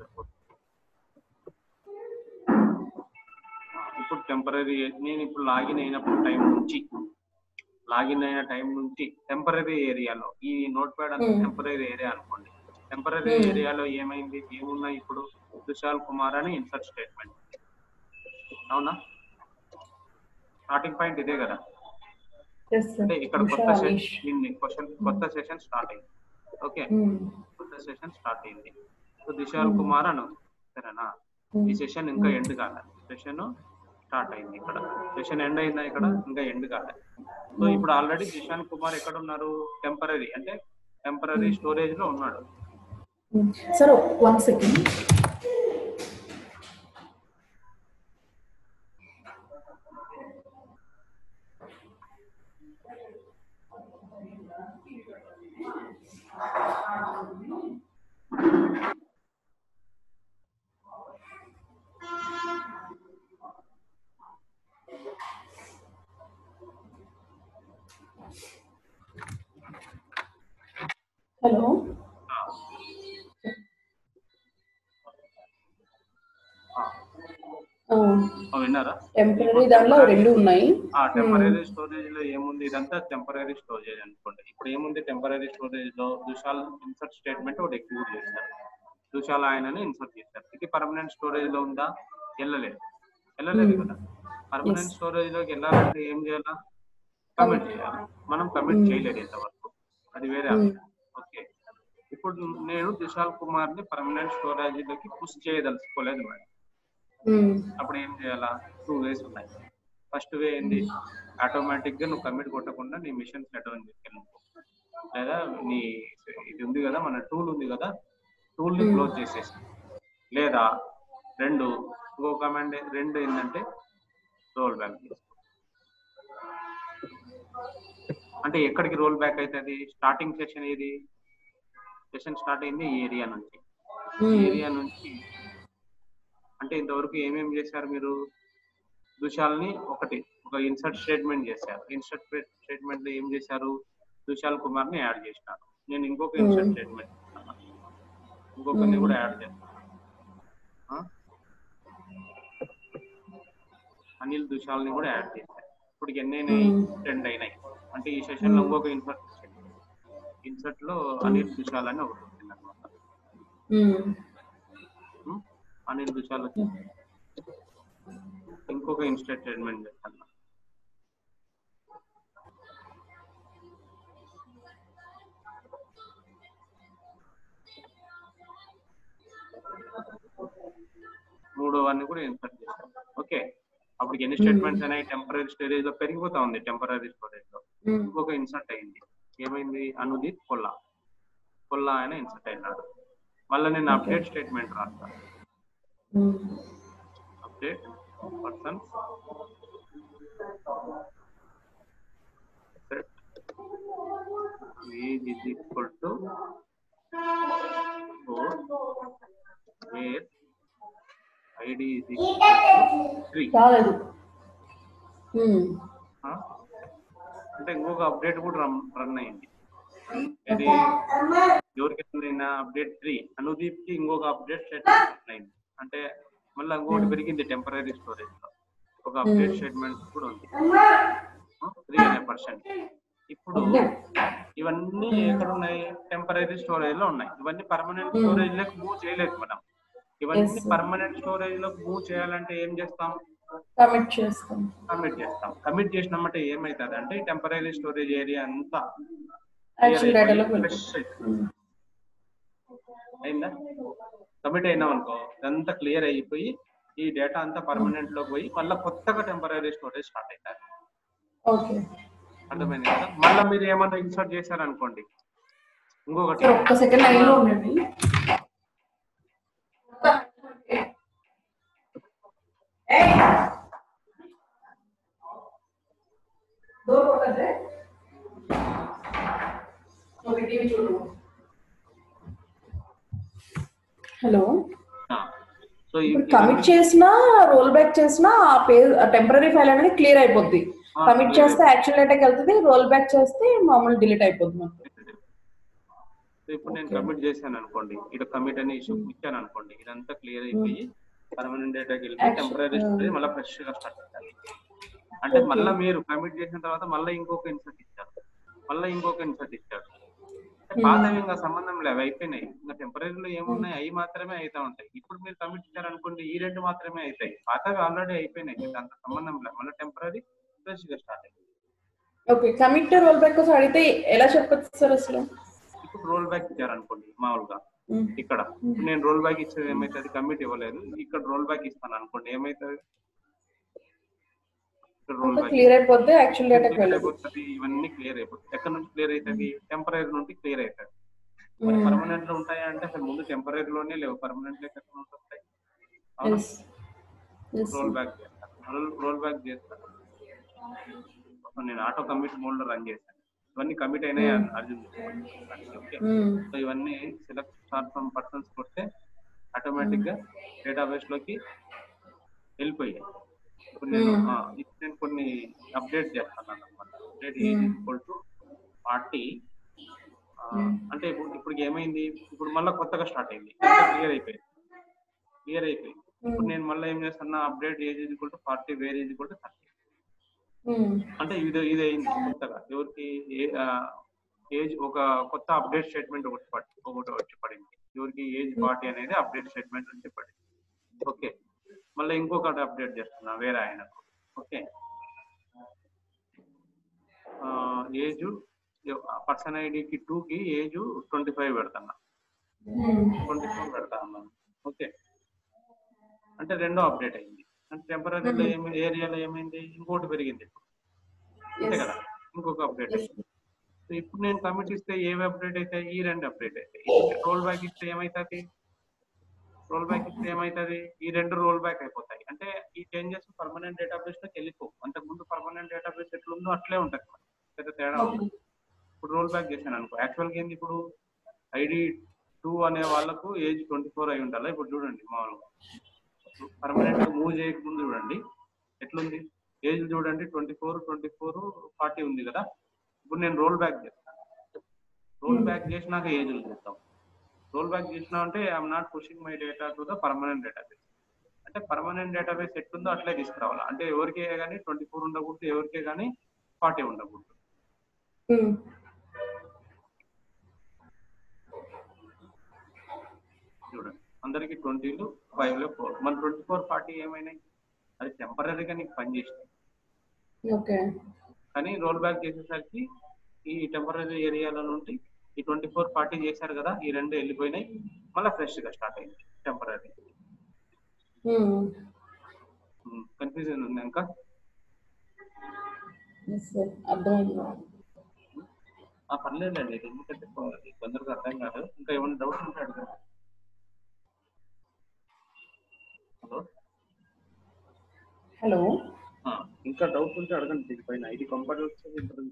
Speaker 5: ఇప్పుడు టెంపరరీ నేను ఇప్పుడు లాగిన్ అయినప్పుడు టైం నుంచి లాగిన్ అయిన టైం నుంచి టెంపరరీ ఏరియాలో ఈ నోట్ ప్యాడ్ అంతా టెంపరరీ ఏరియా అనుకోండి టెంపరరీ ఏరియాలో ఏమైంది ఏమున్నాయి ఇప్పుడు విశాల్ కుమార్ అని ఇన్సర్ట్ స్టేట్మెంట్ అవునా స్టార్టింగ్ పాయింట్ ఇదే కదా అంటే ఇక్కడ కొత్త సెషన్ క్వశ్చన్ కొత్త సెషన్ స్టార్ట్ అయింది ఓకే కొత్త సెషన్ స్టార్ట్ అయింది సో విశాల్ కుమార్ అను సరేనా ఈ సెషన్ ఇంకా ఎండ్ కాలేదు సెషన్ స్టార్ట్ అయింది ఇక్కడ సెషన్ ఎండ్ అయిందా ఇక్కడ ఇంకా ఎండ్ కాలేదు సో ఇప్పుడు ఆల్రెడీ జిషాన్ కుమార్ ఎక్కడ ఉన్నారు టెంపరరీ అంటే టెంపరరీ స్టోరేజ్ లో ఉన్నాడు
Speaker 2: సార్ వన్ సెకండ్ హలో
Speaker 5: విన్నారా
Speaker 2: టెంపరరీ దాంట్లో రెండు ఉన్నాయి
Speaker 5: టెంపరరీ స్టోరేజ్ లో ఏముంది ఇదంతా టెంపరరీ స్టోరేజ్ అనుకోండి ఇప్పుడు ఏముంది టెంపరరీ స్టోరేజ్ లో దుషాల్ ఇన్సర్ట్ స్టేట్మెంట్ ఒకటి ఎగ్జిక్యూట్ చేశారు దుషాల్ ఆయనని ఇన్సర్ట్ చేశారు ఇది పర్మనెంట్ స్టోరేజ్ లో ఉందా వెళ్ళలేదు వెళ్ళలేదు కదా పర్మనెంట్ స్టోరేజ్ లోకి వెళ్ళాలంటే ఏం చేయాలా కమిట్ చేయాలి మనం కమిట్ చేయలేదు ఇంతవరకు అది వేరే ఓకే ఇప్పుడు నేను దుషాల్ కుమార్ ని పర్మనెంట్ స్టోరేజ్ లోకి పుష్ చేయదలుచుకోలేదు మేడం అప్పుడు ఏం చేయాలా టూ వేస్ ఉన్నాయి ఫస్ట్ వే ఏంది ఆటోమేటిక్ గా నువ్వు కమిట్ కొట్టకుండా నీ మిషన్ సెట్ డౌన్ చేసుకెళ్ళి లేదా నీ ఇది ఉంది కదా మన టూల్ ఉంది కదా టూల్ ని క్లోజ్ చేసేసి లేదా రెండు ఇంకో కమాండ్ రెండు ఏంటంటే రోల్ బ్యాక్ అంటే ఎక్కడికి రోల్ బ్యాక్ అవుతుంది స్టార్టింగ్ సెషన్ ఏది సెషన్ స్టార్ట్ అయింది ఈ ఏరియా నుంచి ఏరియా నుంచి అంటే ఇంతవరకు ఏమేమి చేశారు మీరు దుషాల్ని ఒకటి ఒక ఇన్సర్ట్ స్టేట్మెంట్ చేశారు ఇన్సర్ట్ స్టేట్మెంట్ లో ఏం చేశారు దుషాల్ కుమార్ ని యాడ్ చేసినారు నేను ఇంకొక ఇన్సర్ట్ స్టేట్మెంట్ ఇంకొకరిని కూడా యాడ్ చేస్తాను అనిల్ దుషాల్ ని కూడా యాడ్ చేశారు ఇప్పుడు ఎన్ని అయినాయి రెండు అయినాయి అంటే ఈ సెషన్ లో ఇంకొక ఇన్సర్ట్ ఇన్సర్ట్ లో అనిల్ దుషాల్ అని ఒకటి వచ్చింది అనమాట అనిల్ దుషాల్ వచ్చి ఇంకొక ఇన్సర్ట్ స్టేట్మెంట్ చేస్తాను మూడో వాడిని కూడా ఇన్సర్ట్ చేస్తాను ఓకే అప్పటికి ఎన్ని స్టేట్మెంట్స్ అయినాయి టెంపరరీ స్టోరేజ్ లో పెరిగిపోతా ఉంది టెంపరరీ స్టోరేజ్ లో ఇంకొక ఇన్సర్ట్ అయింది ఏమైంది అనుదీప్ కొల్లా కొల్లా ఆయన ఇన్సర్ట్ అయినాడు మళ్ళీ నేను అప్డేట్ స్టేట్మెంట్ రాస్తాను update person set age is equal to four where ID is equal to three అంటే ఇంకొక అప్డేట్ కూడా రన్ రన్ అయింది ఇది ఎవరికి అప్డేట్ త్రీ, అనుదీప్ కి ఇంకొక అప్డేట్ స్టేట్మెంట్ అయింది, అంటే మళ్ళీ ఇంకొకటి పెరిగింది టెంపరీ స్టోరేజ్ లో ఒక అప్డేట్ స్టేట్మెంట్ కూడా ఉంది త్రీ అనే పర్సెంట్. ఇప్పుడు ఇవన్నీ ఎక్కడ ఉన్నాయి? టెంపరీ స్టోరేజ్ లో ఉన్నాయి. ఇవన్నీ పర్మనెంట్ స్టోరేజ్ లోకి మూవ్ చేయలేదు మనం. ఇవన్నీ పర్మనెంట్ స్టోరేజ్ లో మూవ్ చేయాలంటే ఏం చేస్తాం?
Speaker 2: కమిట్ చేస్తాం.
Speaker 5: కమిట్ చేస్తాం. కమిట్ చేసినామంటే ఏమైతుంది అంటే టెంపరీ స్టోరేజ్ ఏరియా అంతా అయిందా? కమిట్ అయినాం అనుకో, ఇదంతా క్లియర్ అయిపోయి ఈ డేటా అంతా పర్మనెంట్ లో పోయి మళ్ళీ కొత్తగా టెంపరీ స్టోరేజ్ స్టార్ట్ అవుతారు. అర్థమైంది కదా? మళ్ళీ మీరు ఏమన్నా ఇన్సర్ట్ చేశారనుకోండి, ఇంకొకటి
Speaker 2: ఒక్క సెకండ్ లైన్లో ఉండండి. హలో,
Speaker 5: సో
Speaker 2: ఇప్పుడు కమిట్ చేసినా రోల్ బ్యాక్ చేసినా ఆ పేజ్ టెంపరీ ఫైల్ అనేది క్లియర్ అయిపోద్ది. కమిట్ చేస్తే యాక్షన్ డేటాకి వెళ్తుంది, రోల్ బ్యాక్ చేస్తే మామూలు డిలీట్ అయిపోతుంది.
Speaker 5: ఇప్పుడు నేను కమిట్ చేశాను అనుకోండి, ఇక్కడ కమిట్ అని ఇష్యూ ఇచ్చాను అనుకోండి, ఇదంతా క్లియర్ అయిపోయి పర్మనెంట్ డేటాకి వెళ్ళి టెంపరీ స్టోరేజ్ మళ్ళీ ఫ్రెష్ గా స్టార్ట్ అవుతుంది. అంటే మళ్ళీ మీరు కమిట్ చేసిన తర్వాత మళ్ళీ ఇంకొక ఇన్సర్ట్ ఇచ్చారు, మళ్ళీ ఇంకొక ఇన్సర్ట్ ఇచ్చారు. పాతవి ఇంకా సంబంధం లేవు, అయిపోయినాయి. ఇంకా టెంపరీలో ఏమున్నాయి అవి మాత్రమే అవుతా ఉంటాయి. ఇప్పుడు మీరు కమిట్ ఇచ్చారనుకోండి, ఈ రెండు మాత్రమే అవుతాయి. పాతవి ఆల్రెడీ అయిపోయినాయి, అంత సంబంధం లేదు. మళ్ళీ టెంపరీ ఫ్రెష్ గా స్టార్ట్ అయింది.
Speaker 2: ఓకే, కమిట్ రోల్ బ్యాక్ కోసం అడిగితే ఎలా చెప్పచ్చు సార్ అసలు?
Speaker 5: ఇప్పుడు రోల్ బ్యాక్ ఇచ్చారనుకోండి మామూలుగా, ఇక్కడ నేను రోల్ బ్యాక్ ఇచ్చేది ఏమైతుంది? కమిట్ ఇవ్వలేదు, ఇక్కడ రోల్ బ్యాక్ ఇస్తాను అనుకోండి, ఏమైతుంది? రోల్ బ్యాక్
Speaker 2: క్లియర్ అయిపోద్ది, యాక్చువల్ డేటాకి
Speaker 5: వెళ్ళిపోతుంది. ఇవన్నీ క్లియర్ అయిపోతుంది. ఎక్కడ నుంచి క్లియర్ అవుతుంది? టెంపరీ నుండి క్లియర్ అవుతుంది. మరి పర్మనెంట్ లో ఉంటాయా అంటే అసలు ముందు టెంపరీ లోనే లేవు, పర్మనెంట్ ఎక్కడ ఉంటాయి? రోల్ బ్యాక్ చేస్తాను, రోల్ బ్యాక్ చేస్తాను. నేను ఆటో కమిట్ మోడ్ లో రన్ చేశాను. ఇవన్నీ కమిట్ అయినాయి అర్జున్. ఓకే, సో ఇవన్నీ సెలెక్ట్ స్టార్ట్ ఫ్రమ్ పర్సన్స్ కొడితే ఆటోమేటిక్ గా డేటాబేస్ లోకి వెళ్ళిపోయాయి. ఇప్పుడు నేను నేను కొన్ని అప్డేట్ చేస్తాను అనమాట. Update is equal to forty అంటే ఇప్పుడు ఇప్పుడు ఏమైంది? ఇప్పుడు మళ్ళీ కొత్తగా స్టార్ట్ అయింది, క్లియర్ అయిపోయింది క్లియర్ అయిపోయింది ఇప్పుడు నేను మళ్ళీ ఏం చేస్తున్నా? Update age is equal to forty, where is equal to thirty. అంటే ఇది ఇది అయింది కొత్తగా. ఎవరికి ఏజ్ ఒక కొత్త అప్డేట్ స్టేట్మెంట్ ఒకటి పడి ఒకటి వచ్చి పడింది. ఎవరికి ఏజ్ ఫార్టీ అనేది అప్డేట్ స్టేట్మెంట్ వచ్చి పడింది. ఓకే, మళ్ళీ ఇంకొకటి అప్డేట్ చేస్తున్నా వేరే ఆయనకు. ఓకే, ఏజ్ పర్సన్ ఐడికి టూ కి ఏజ్ ట్వంటీ ఫైవ్ పెడుతున్నా, ట్వంటీ ఫోర్ పెడతా ఉన్నాను. ఓకే, అంటే రెండో అప్డేట్ అయింది. అంటే టెంపరీలో ఏమి ఏరియాలో ఏమైంది? ఇంకోటి పెరిగింది అంతే కదా, ఇంకొక అప్డేట్ అయింది. సో ఇప్పుడు నేను కమిట్ ఇస్తే ఏవి అప్డేట్ అవుతాయి? ఈ రెండు అప్డేట్ అవుతాయి. రోల్ బ్యాక్ ఇస్తే ఏమవుతుంది? రోల్ బ్యాక్ ఇస్తే ఏమవుతుంది? ఈ రెండు రోల్ బ్యాక్ అయిపోతాయి. అంటే ఈ చేంజెస్ పర్మనెంట్ డేటాబేస్ లోకి వెళ్ళిపోవు. అంతకుముందు పర్మనెంట్ డేటాబేస్ ఎట్లుందో అట్లే ఉంటుంది, పెద్ద తేడా ఉంటుంది. ఇప్పుడు రోల్ బ్యాక్ చేశాను అనుకో, యాక్చువల్గా ఏంది? ఇప్పుడు ఐడి టూ అనే వాళ్ళకు ఏజ్ ట్వంటీ ఫోర్ అయి ఉండాలి. ఇప్పుడు చూడండి మామూలుగా పర్మనెంట్ మూవ్ చేయకముందు చూడండి ఎట్లుంది ఏజ్ చూడండి, twenty four twenty four forty ఉంది కదా. ఇప్పుడు నేను రోల్ బ్యాక్ చేస్తాను, రోల్ బ్యాక్ చేసినాక ఏజ్ చూస్తాం. రోల్ బ్యాక్ చేసినా అంటే I'm not pushing my data to the permanent database. అంటే పర్మనెంట్ డేటాబేస్ ఎట్లుందో అట్లే తీసుకురావాలి. అంటే ఎవరికే కానీ ట్వంటీ ఫోర్ ఉండకూడదు, ఎవరికే కానీ ఫార్టీ ఉండకూడదు. చూడండి అందరికి ట్వంటీలు ఫైవ్ లో ఫోర్, మన ట్వంటీ ఫోర్ ఫార్టీ ఏమైనాయి? అది టెంపరీగా నీకు పని చేసినాయి. కానీ రోల్ బ్యాక్ చేసేసరికి ఈ టెంపరీ ఏరియాల నుండి ఈ ట్వంటీ ఫోర్ ఫార్టీ చేశారు కదా, ఈ రెండు వెళ్ళిపోయినాయి. మళ్ళీ ఫ్రెష్ గా స్టార్ట్ అయింది టెంపరీ. కన్ఫ్యూజన్ ఉంది ఇంకా? పర్లేదండి, ఎందుకంటే తొందరగా అర్థం కాదు. ఇంకా ఏమైనా డౌట్స్ ఉంటే అడగండి. హలో
Speaker 2: హలో
Speaker 5: ఇంకా డౌట్ ఉంటే అడగండి దీనిపైన. ఇది కంపల్సరీ వచ్చేది.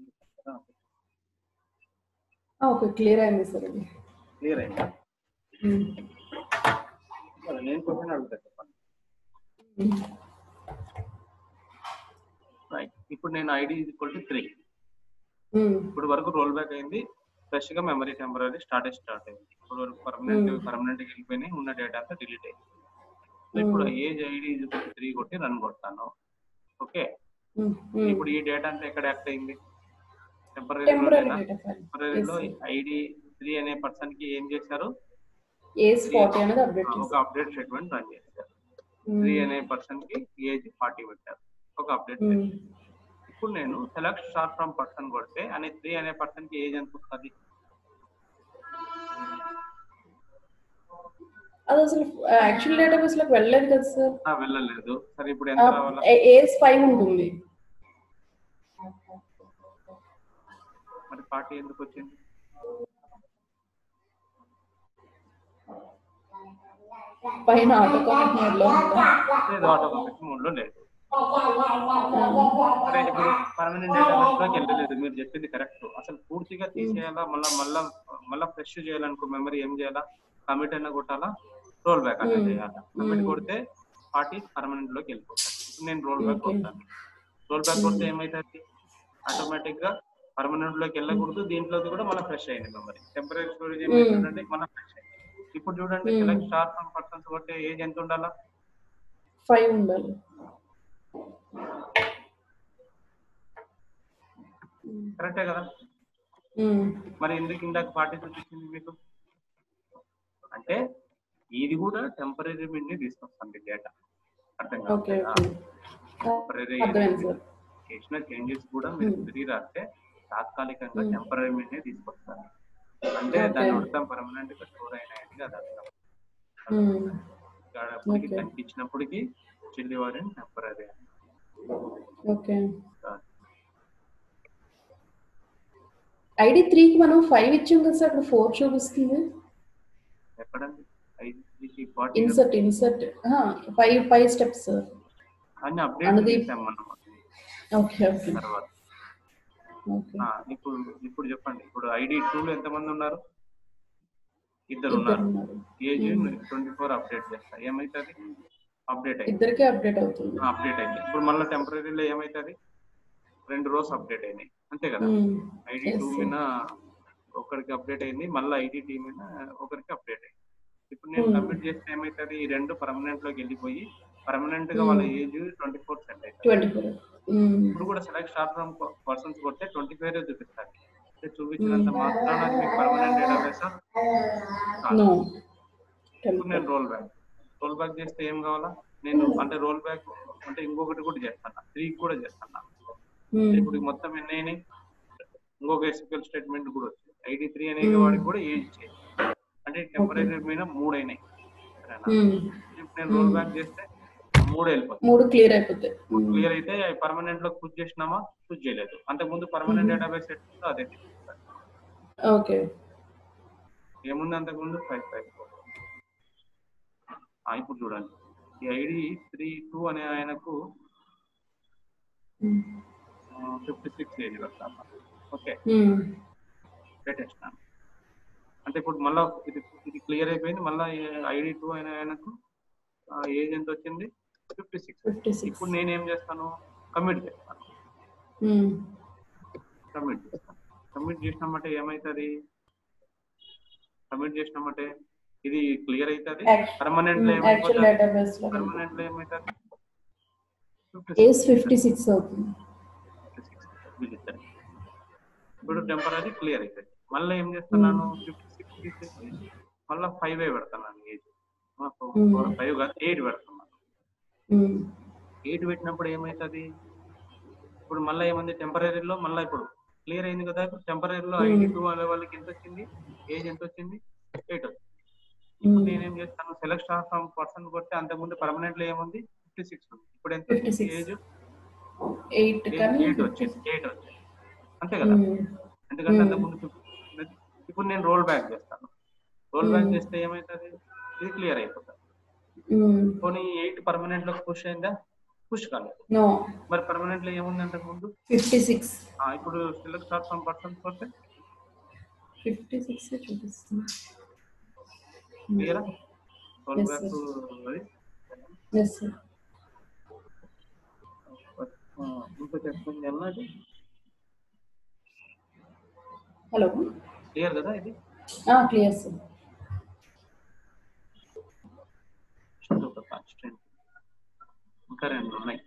Speaker 2: ఓకే, క్లియర్ అయింది సార్. ఇది
Speaker 5: క్లియర్ అయిందా? నేను క్వశ్చన్ అడుగుతా, చెప్పండి. రైట్, ఇప్పుడు నేను ID is equal to three. ఇప్పుడు వరకు రోల్ బ్యాక్ అయింది, ఫ్రెష్ గా మెమరీ టెంపరీ స్టార్ట్ స్టార్ట్ అయింది. ఇప్పుడు పర్మనెంట్ పర్మనెంట్ వెళ్ళిపోయినాయి, ఉన్న డేటా అంతా డిలీట్ అయింది. ఇప్పుడు ఏజ్ ఐడి త్రీ కొట్టి రన్ కొడతాను. ఓకే, ఇప్పుడు ఈ డేటా అంతా ఎక్కడ యాక్ట్ అయింది? టెంపరీలో ఐడి త్రీ అనే పర్సన్ కి ఏం చేశారు? ఒక అప్డేట్ స్టేట్మెంట్ రన్ చేశారు. త్రీ అనే పర్సన్ కి ఏజ్ ఫార్టీ పెట్టారు, ఒక అప్డేట్. ఇప్పుడు నేను సెలెక్ట్ స్టార్ ఫ్రమ్ పర్సన్ కొడితే అనే త్రీ అనే పర్సన్ కి ఏజ్ ఎంత వస్తుంది?
Speaker 2: అది అసలు యాక్చువల్ డేటాబేస్ లోకి వెళ్ళలేదు కదా సార్.
Speaker 5: వెళ్ళలేదు. సరే ఇప్పుడు ఎంత రావాలా?
Speaker 2: ఏజ్ ఫైవ్ ఉంటుంది.
Speaker 5: మరి ఫార్టీ ఎందుకు వచ్చింది?
Speaker 2: పైన ఆటోకారెక్ట్ మోడ్ లో
Speaker 5: లేదు, ఆటోకారెక్ట్ మోడ్ లో లేదు. సరే ఇప్పుడు పర్మనెంట్ డేటాబేస్ లోకి వెళ్ళలేదు, మీరు చెప్పింది కరెక్ట్. అసలు పూర్తిగా తీసేయాలా, మళ్ళా మళ్ళా మళ్ళా ఫ్రెష్ చేయాలనుకో మెమరీ ఏం చేయాలా? కమిట్ అయినా కొట్టాలా, రోల్ బ్యాక్ అనేది చేయాలా. కమిట్ కొడితే ఫార్టీ పర్మనెంట్ లోకి వెళ్ళిపోతారు. ఇప్పుడు నేను రోల్ బ్యాక్ కొడతాను. రోల్ బ్యాక్ కొడితే ఏమైతుంది? ఆటోమేటిక్ గా పర్మనెంట్ లోకి వెళ్ళకూడదు, దీంట్లో కూడా మళ్ళీ ఫ్రెష్ అయింది మెమరీ. టెంపరీ స్టోరేజ్ ఏమైతుందంటే మళ్ళీ ఫ్రెష్ అయింది. ఇప్పుడు చూడండి, సెలెక్ట్ స్టార్ ఫ్రమ్ పర్సన్స్ కొట్టే ఏజ్ ఎంత ఉండాలా?
Speaker 2: ఫైవ్ ఉండాలి.
Speaker 5: కరెక్టే కదా? మరి ఎందుకు ఇందాక ఫార్టీ చూపించింది మీకు? అంటే ఇది కూడా టెంపరీ ని తీసుకొస్తుంది డేటా. అర్థం కాదు, టెంపరీ చేసిన చేంజెస్ కూడా మీరు తిరిగి రాస్తే తాత్కాలికంగా టెంపరీ ని తీసుకొస్తారు. అంటే దాని అర్థం పర్మనెంట్ గా స్టోర్ అయినాయని కదా అర్థం. అప్పటికి కనిపించినప్పటికీ చెల్లివారిని టెంపరీ.
Speaker 2: ఓకే, ఐడి త్రీకి మనం ఫైవ్ ఇచ్చాం కదా సార్, అక్కడ ఫోర్ చూపిస్తుంది.
Speaker 5: ఎక్కడండి?
Speaker 2: Insert insert five five steps
Speaker 5: అన్ని అప్డేట్ చేసాం మనం.
Speaker 2: ఓకే ఓకే,
Speaker 5: తర్వాత ఇప్పుడు ఇప్పుడు చెప్పండి, ఇప్పుడు ఐడి టూ లో ఎంత మంది ఉన్నారు? ఇద్దరు ఉన్నారు. ఏజ్ ట్వంటీ ఫోర్ అప్డేట్ చేస్తా, ఏమైతుంది? అప్డేట్ అయింది,
Speaker 2: ఇద్దరికే అప్డేట్ అవుతుంది.
Speaker 5: అప్డేట్ అయింది. ఇప్పుడు మళ్ళీ టెంపరీలో ఏమైతుంది? రెండు రోజు అప్డేట్ అయినాయి, అంతే కదా? ఐడి టూ మీద ఒకరికి అప్డేట్ అయింది, మళ్ళీ ఐడి టీ మీద ఒకరికి అప్డేట్ అయింది. ఇప్పుడు నేను కమిట్ చేస్తే ఏమైతుంది? ఈ రెండు పర్మనెంట్ లోకి వెళ్ళిపోయి పర్మనెంట్ గా వాళ్ళ ఏజ్ ట్వంటీ ఫోర్ సెట్ అవుతుంది. ఇప్పుడు కూడా సెలెక్ట్ స్టార్ ఫ్రమ్ పర్సన్స్ కొడితే ట్వంటీ ఫైవ్ చూపిస్తారు. చూపించినంత మాత్రాన మీకు పర్మనెంట్ డేటాబేస్. ఇప్పుడు నేను రోల్ బ్యాక్ రోల్ బ్యాక్ చేస్తే ఏం కావాలా? నేను అంటే రోల్ బ్యాక్ అంటే ఇంకొకటి కూడా చేస్తాను, త్రీ కూడా చేస్తాను. ఇప్పుడు మొత్తం ఎన్ని అయినాయి? ఇంకొక ఎస్క్యూఎల్ స్టేట్మెంట్ కూడా వచ్చింది. ఐడి త్రీ అనే వాడికి కూడా ఏజ్ చేయాలి, అంటే టెంపరీ మీద మూడు అయినాయి. ఇప్పుడు నేను రోల్ బ్యాక్ చేస్తే మూడు వెళ్ళిపోతాయి,
Speaker 2: మూడు క్లియర్ అయిపోతాయి.
Speaker 5: క్లియర్ అయితే పర్మనెంట్ లో పుష్ చేసినామా? పుష్ చేయలేదు. అంతకుముందు పర్మనెంట్ డేటాబేస్ సెట్ అదే.
Speaker 2: ఓకే,
Speaker 5: ఏముంది అంతకుముందు? ఫైవ్ ఫైవ్ ఇప్పుడు చూడండి, ఈ ఐడి త్రీ టూ అనే ఆయనకు ఫిఫ్టీ సిక్స్ ఏజ్ పెడతాను. ఓకే, పెట్టేసినాను. అంటే ఇప్పుడు మళ్ళీ ఇది ఇది క్లియర్ అయిపోయింది. మళ్ళీ ఐడి టూ అయిన ఆయనకు ఏజ్ ఎంత వచ్చింది? Fifty six. ఇప్పుడు నేను ఏం చేస్తాను? కమిట్ చేస్తాను. కమిట్ చేస్తాను కమిట్ చేసినామంటే ఏమవుతుంది? కమిట్ చేసినామంటే ఇది క్లియర్ అవుతుంది. పర్మనెంట్ లో ఏమైపోతుంది? పర్మనెంట్ లో ఏమవుతుంది?
Speaker 2: ఫిఫ్టీ సిక్స్ అవుతుంది.
Speaker 5: ఇప్పుడు టెంపరీ క్లియర్ అవుతుంది. మళ్ళీ ఏం చేస్తున్నాను? ఫిఫ్టీ సిక్స్ తీసేసి మళ్ళీ ఫైవ్ పెడతాను. ఏజ్ ఫైవ్ కాదు, ఎయిట్ పెడుతున్నాను. ఎయిట్ పెట్టినప్పుడు ఏమవుతుంది? ఇప్పుడు మళ్ళీ ఏమైంది? టెంపరీలో మళ్ళీ ఇప్పుడు క్లియర్ అయింది కదా. టెంపరీలో ఐడి టూ అనే వాళ్ళకి ఎంత వచ్చింది? ఏజ్ ఎంత వచ్చింది? ఎయిట్ వచ్చింది. ఇప్పుడు నేనేం చేస్తాను? సెలెక్ట్ స్టార్ ఫ్రమ్ పర్సన్ కొడితే అంతకుముందు పర్మనెంట్ లో ఏముంది? ఫిఫ్టీ సిక్స్ ఉంది. ఇప్పుడు ఎంత వచ్చింది? ఏజ్ ఎయిట్ వచ్చింది. ఎయిట్ వచ్చింది, అంతే కదా? ఎందుకంటే అంతకుముందు ఫిఫ్టీ. ఇప్పుడు నేను రోల్ బ్యాక్ చేస్తాను. రోల్ బ్యాక్ చేస్తే ఏమవుతుంది? ఇది క్లియర్ అయిపోతుంది. పోనీ ఎయిట్ పర్మనెంట్ లో పుష్ అయిందా? పుష్ కాలేదు. మరి పర్మనెంట్ లో ఏముంది అంతకుముందు? Fifty six. ఇప్పుడు సెలెక్ట్ స్టార్ ఫ్రమ్ పర్సన్ కొడితే
Speaker 2: ఫిఫ్టీ సిక్స్ చూపిస్తుంది.
Speaker 5: క్లియరా? రోల్ బ్యాక్ అది.
Speaker 2: yes sir.
Speaker 5: ఇంకో చెప్తుంది అన్నది.
Speaker 2: హలో
Speaker 5: క్లియర్ కదా ఇది?
Speaker 2: Clear sir.
Speaker 5: ఒక కాన్స్టెంట్ ఇంకా రెండు ఉన్నాయి.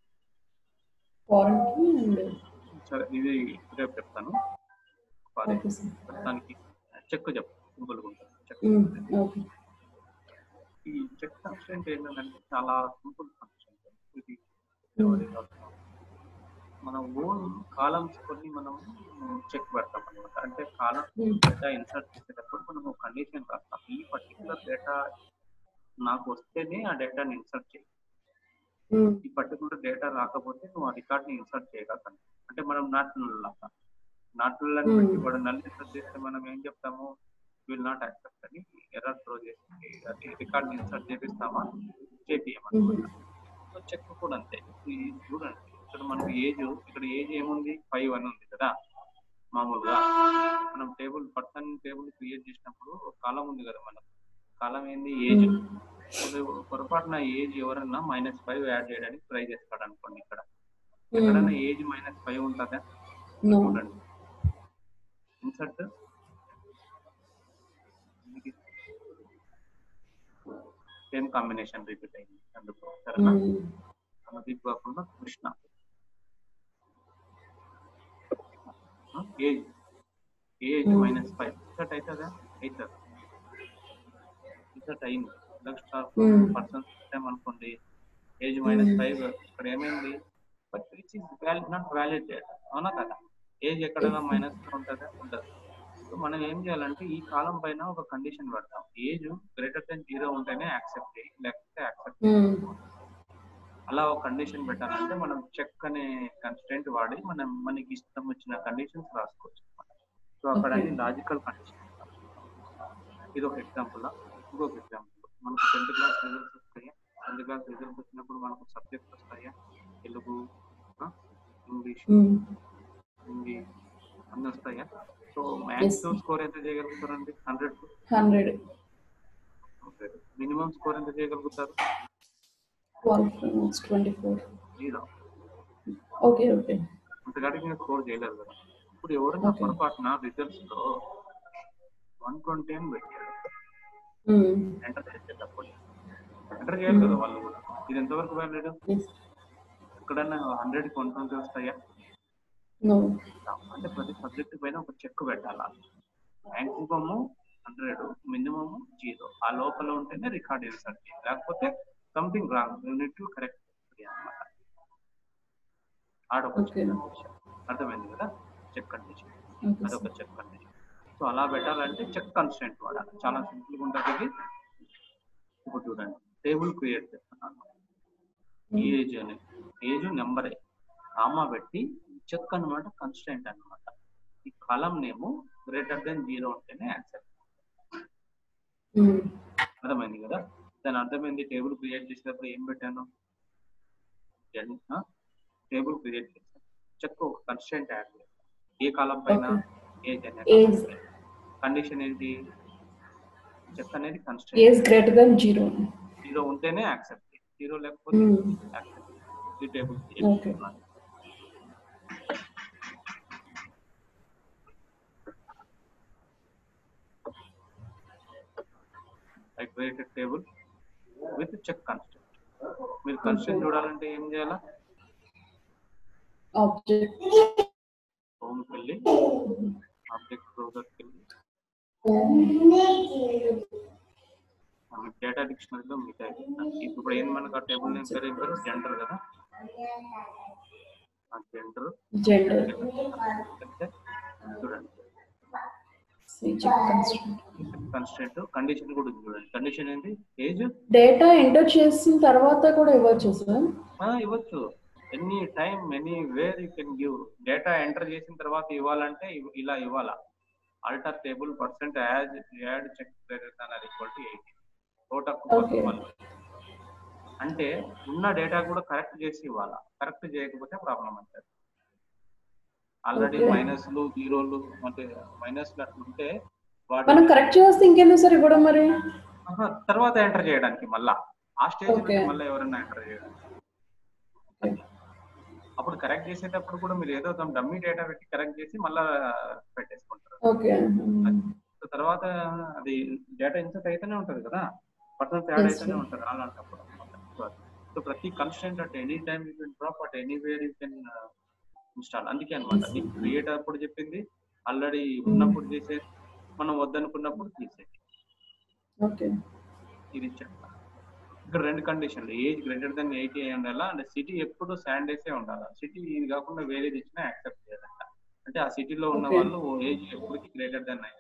Speaker 5: సరే ఇది రేపు చెప్తాను. ప్రస్తుతానికి చెక్ చెప్తాను, సింపుల్గా ఉంటుంది చెక్. ఈ చెక్ కాన్స్టెంట్ ఏంటంటే చాలా సింపుల్ కాన్స్టెంట్. ఇది మన ఓన్ కాలమ్స్ కొన్ని మనం చెక్ పెడతాం అనమాట. అంటే కాలం డేటా ఇన్సర్ట్ చేసేటప్పుడు మనం కండిషన్ రాస్తాం, ఈ పర్టికులర్ డేటా నాకు వస్తేనే ఆ డేటాని ఇన్సర్ట్ చేయి, ఈ పర్టికులర్ డేటా రాకపోతే నువ్వు ఆ రికార్డ్ని ఇన్సర్ట్ చేయగలను. అంటే మనం నాట్ నల్ లాగా నాట్ నల్ అని పెట్టి వాడు నల్ ఇన్సర్ట్ చేస్తే మనం ఏం చెప్తాము, విల్ నాట్ యాక్సెప్ట్ అని ఎర్రర్ త్రో చేసి అది రికార్డ్ని ఇన్సర్ట్ చేపిస్తామా చేపియమన్నమాట. సో చెక్ కూడా అంతే. చూడండి ఇక్కడ మనకి ఏజ్, ఇక్కడ ఏజ్ ఏముంది ఫైవ్ అని ఉంది కదా. మామూలుగా మనం టేబుల్ పర్సన్ టేబుల్ క్రియేట్ చేసినప్పుడు కాలం ఉంది కదా, మనకు కాలం ఏంది ఏజ్. పొరపాటున ఏజ్ ఎవరన్నా మైనస్ ఫైవ్ యాడ్ చేయడానికి ట్రై చేస్తాడు అనుకోండి, ఇక్కడ ఎక్కడన్నా ఏజ్ మైనస్ ఫైవ్ ఉంటుందా? చూడండి ఇన్సర్ట్ సేమ్ కాంబినేషన్ రిపీట్ అయింది అందుకు. సరేనా? అనుదీప్ కాకుండా Krishna. Age age minus five insert అవుతుందా? అవుతుంది. ఇన్సర్ట్ అయింది. నెక్స్ట్ పర్సన్స్ టైం అనుకోండి, ఏజ్ మైనస్ ఫైవ్ ఇక్కడ ఏమైంది, but which is valid not valid data. అవునా కదా? ఏజ్ ఎక్కడైనా మైనస్ ఉంటుందా? ఉంటుంది. సో మనం ఏం చేయాలంటే ఈ కాలం పైన ఒక కండిషన్ పెడతాం, ఏజ్ గ్రేటర్ దెన్ జీరో ఉంటేనే యాక్సెప్ట్ చేయి, లేకపోతే యాక్సెప్ట్ చేయి. అలా ఒక కండిషన్ పెట్టాలంటే మనం చెక్ అనే కన్స్టెంట్ వాడి మనం మనకి ఇష్టం వచ్చిన కండిషన్స్ రాసుకోవచ్చు. సో అక్కడ అన్ని లాజికల్ కండిషన్. ఇది ఒక ఎగ్జాంపుల్. ఇంకొక ఎగ్జాంపుల్, మనకు టెన్త్ క్లాస్ రిజల్ట్స్ వస్తాయా? టెన్త్ క్లాస్ రిజల్ట్స్ వచ్చినప్పుడు మనకు సబ్జెక్ట్స్ వస్తాయా? తెలుగు, ఇంగ్లీష్, హిందీ అన్నీ వస్తాయా? సో మ్యాథ్స్ స్కోర్ ఎంత చేయగలుగుతారండి? హండ్రెడ్
Speaker 2: హండ్రెడ్
Speaker 5: మినిమం స్కోర్ ఎంత చేయగలుగుతారు? జీరో.
Speaker 2: ఓకే ఓకే
Speaker 5: అంతకాడికి స్కోర్ చేయలేరు కదా. ఇప్పుడు ఎవరైనా పొరపాటున రిజల్ట్స్ లో వన్ ట్వంటీ అని పెట్టారు, ఎంటర్ చేసేటప్పుడు ఎంటర్ చేయాలి కదా వాళ్ళు కూడా. ఇది ఎంతవరకు వ్యాలిడ్? ఎక్కడన్నా హండ్రెడ్ కి వన్ ట్వంటీ వస్తాయా? అంటే ప్రతి సబ్జెక్ట్ పైన ఒక చెక్ పెట్టాలి. Maximum hundred, minimum zero. ఆ లోపల ఉంటేనే రికార్డ్ ఇన్సర్ట్ చేయాలి, లేకపోతే సంథింగ్ రాంగ్, యూనిట్ కరెక్ట్ అనమాట. ఆడొక చెక్ కండిషన్. అర్థమైంది కదా? చెక్ కండిషన్ అదొక చెక్ కండిషన్. సో అలా పెట్టాలంటే చెక్ కన్స్టెంట్ వాడాలి. చాలా సింపుల్గా ఉంటుంది. ఇప్పుడు చూడండి, టేబుల్ క్రియేట్ చేస్తున్నాను. ఏజ్ అని ఏజ్ నెంబరే కామా పెట్టి చెక్ అనమాట, కన్స్టెంట్ అనమాట. ఈ column name greater than zero ఉంటేనే యాక్సెప్ట్. అర్థమైంది కదా? దాని అర్థమైంది. టేబుల్ క్రియేట్ చేసేటప్పుడు ఏం పెట్టాను? టేబుల్ క్రియేట్ చేస్తాను, చెక్ ఒక కన్స్టెంట్ యాడ్ చేస్తాను. ఏ కాలం పైన? ఏజ్ అనే కండిషన్ ఏంటి? చెక్ అనేది constant age greater than zero zero ఉంటేనే యాక్సెప్ట్, జీరో లేకపోతే యాక్సెప్ట్. ఈ టేబుల్ క్రియేట్ చేస్తున్నాను. I created table with check constant. మీరు కన్స్టెంట్ చూడాలంటే ఏం చేయాలా?
Speaker 2: ఆబ్జెక్ట్
Speaker 5: హోమ్ కి వెళ్ళి ఆబ్జెక్ట్ బ్రౌజర్ కి వెళ్ళి డేటా డిక్షనరీలో మీకు ఇప్పుడు ఏం మనకు ఆ టేబుల్ నేమ్ పేరు ఏం పేరు? జెండర్ కదా. ఆ జెండర్ జెండర్ చూడండి, కన్స్టెంట్ కండిషన్ కూడా చూడండి. కండిషన్ ఏంటి? ఏజ్.
Speaker 2: డేటా ఎంటర్ చేసిన తర్వాత కూడా ఇవ్వచ్చు సార్?
Speaker 5: ఇవ్వచ్చు. Any time anywhere you can give. Data enter చేసిన తర్వాత ఇవ్వాలంటే ఇలా ఇవ్వాలా, alter table percent as add check greater than or equal to eighty. Total అంటే ఉన్న డేటా కూడా కరెక్ట్ చేసి ఇవ్వాలా. కరెక్ట్ చేయకపోతే ప్రాబ్లం అంటారు. ఆల్రెడీ మైనస్లు జీరోలు అంటే మైనస్లు అట్లుంటే
Speaker 2: మనం కరెక్ట్ చేస్తే ఇంకెందుకు సార్ ఇవ్వడం మరి?
Speaker 5: తర్వాత ఎంటర్ చేయడానికి మళ్ళా ఆ స్టేజ్ మళ్ళీ ఎవరైనా ఎంటర్ చేయడానికి అప్పుడు కరెక్ట్ చేసేటప్పుడు కూడా మీరు ఏదో డమ్మీ డేటా పెట్టి కరెక్ట్ చేసి మళ్ళా పెట్టేసుకుంటారు.
Speaker 2: ఓకే.
Speaker 5: తర్వాత అది డేటా ఇన్సర్ట్ అయితేనే ఉంటది కదా, పర్సన్స్ యాడ్ అయితేనే ఉంటారు అలాంటప్పుడు అనమాట. సో ప్రతి constant at any time you can drop, at anywhere you can install. అందుకే అనమాట నీకు క్రియేట్ అప్పుడు చెప్పింది, ఆల్రెడీ ఉన్నప్పుడు చేసేది, మనం వద్దనుకున్నప్పుడు తీసేది.
Speaker 2: ఓకే.
Speaker 5: ఇది చెప్తా. ఇక్కడ రెండు కండిషన్లు, ఏజ్ గ్రేటర్ దెన్ ఎయిటీ అయి ఉండాలా, అండ్ సిటీ ఎప్పుడు శాండేసే ఉండాలా. సిటీ ఇది కాకుండా వేరేది ఇచ్చినా యాక్సెప్ట్ చేయాలంట. అంటే ఆ సిటీలో ఉన్న వాళ్ళు ఏజ్ ఎప్పటికీ గ్రేటర్ దెన్ అయి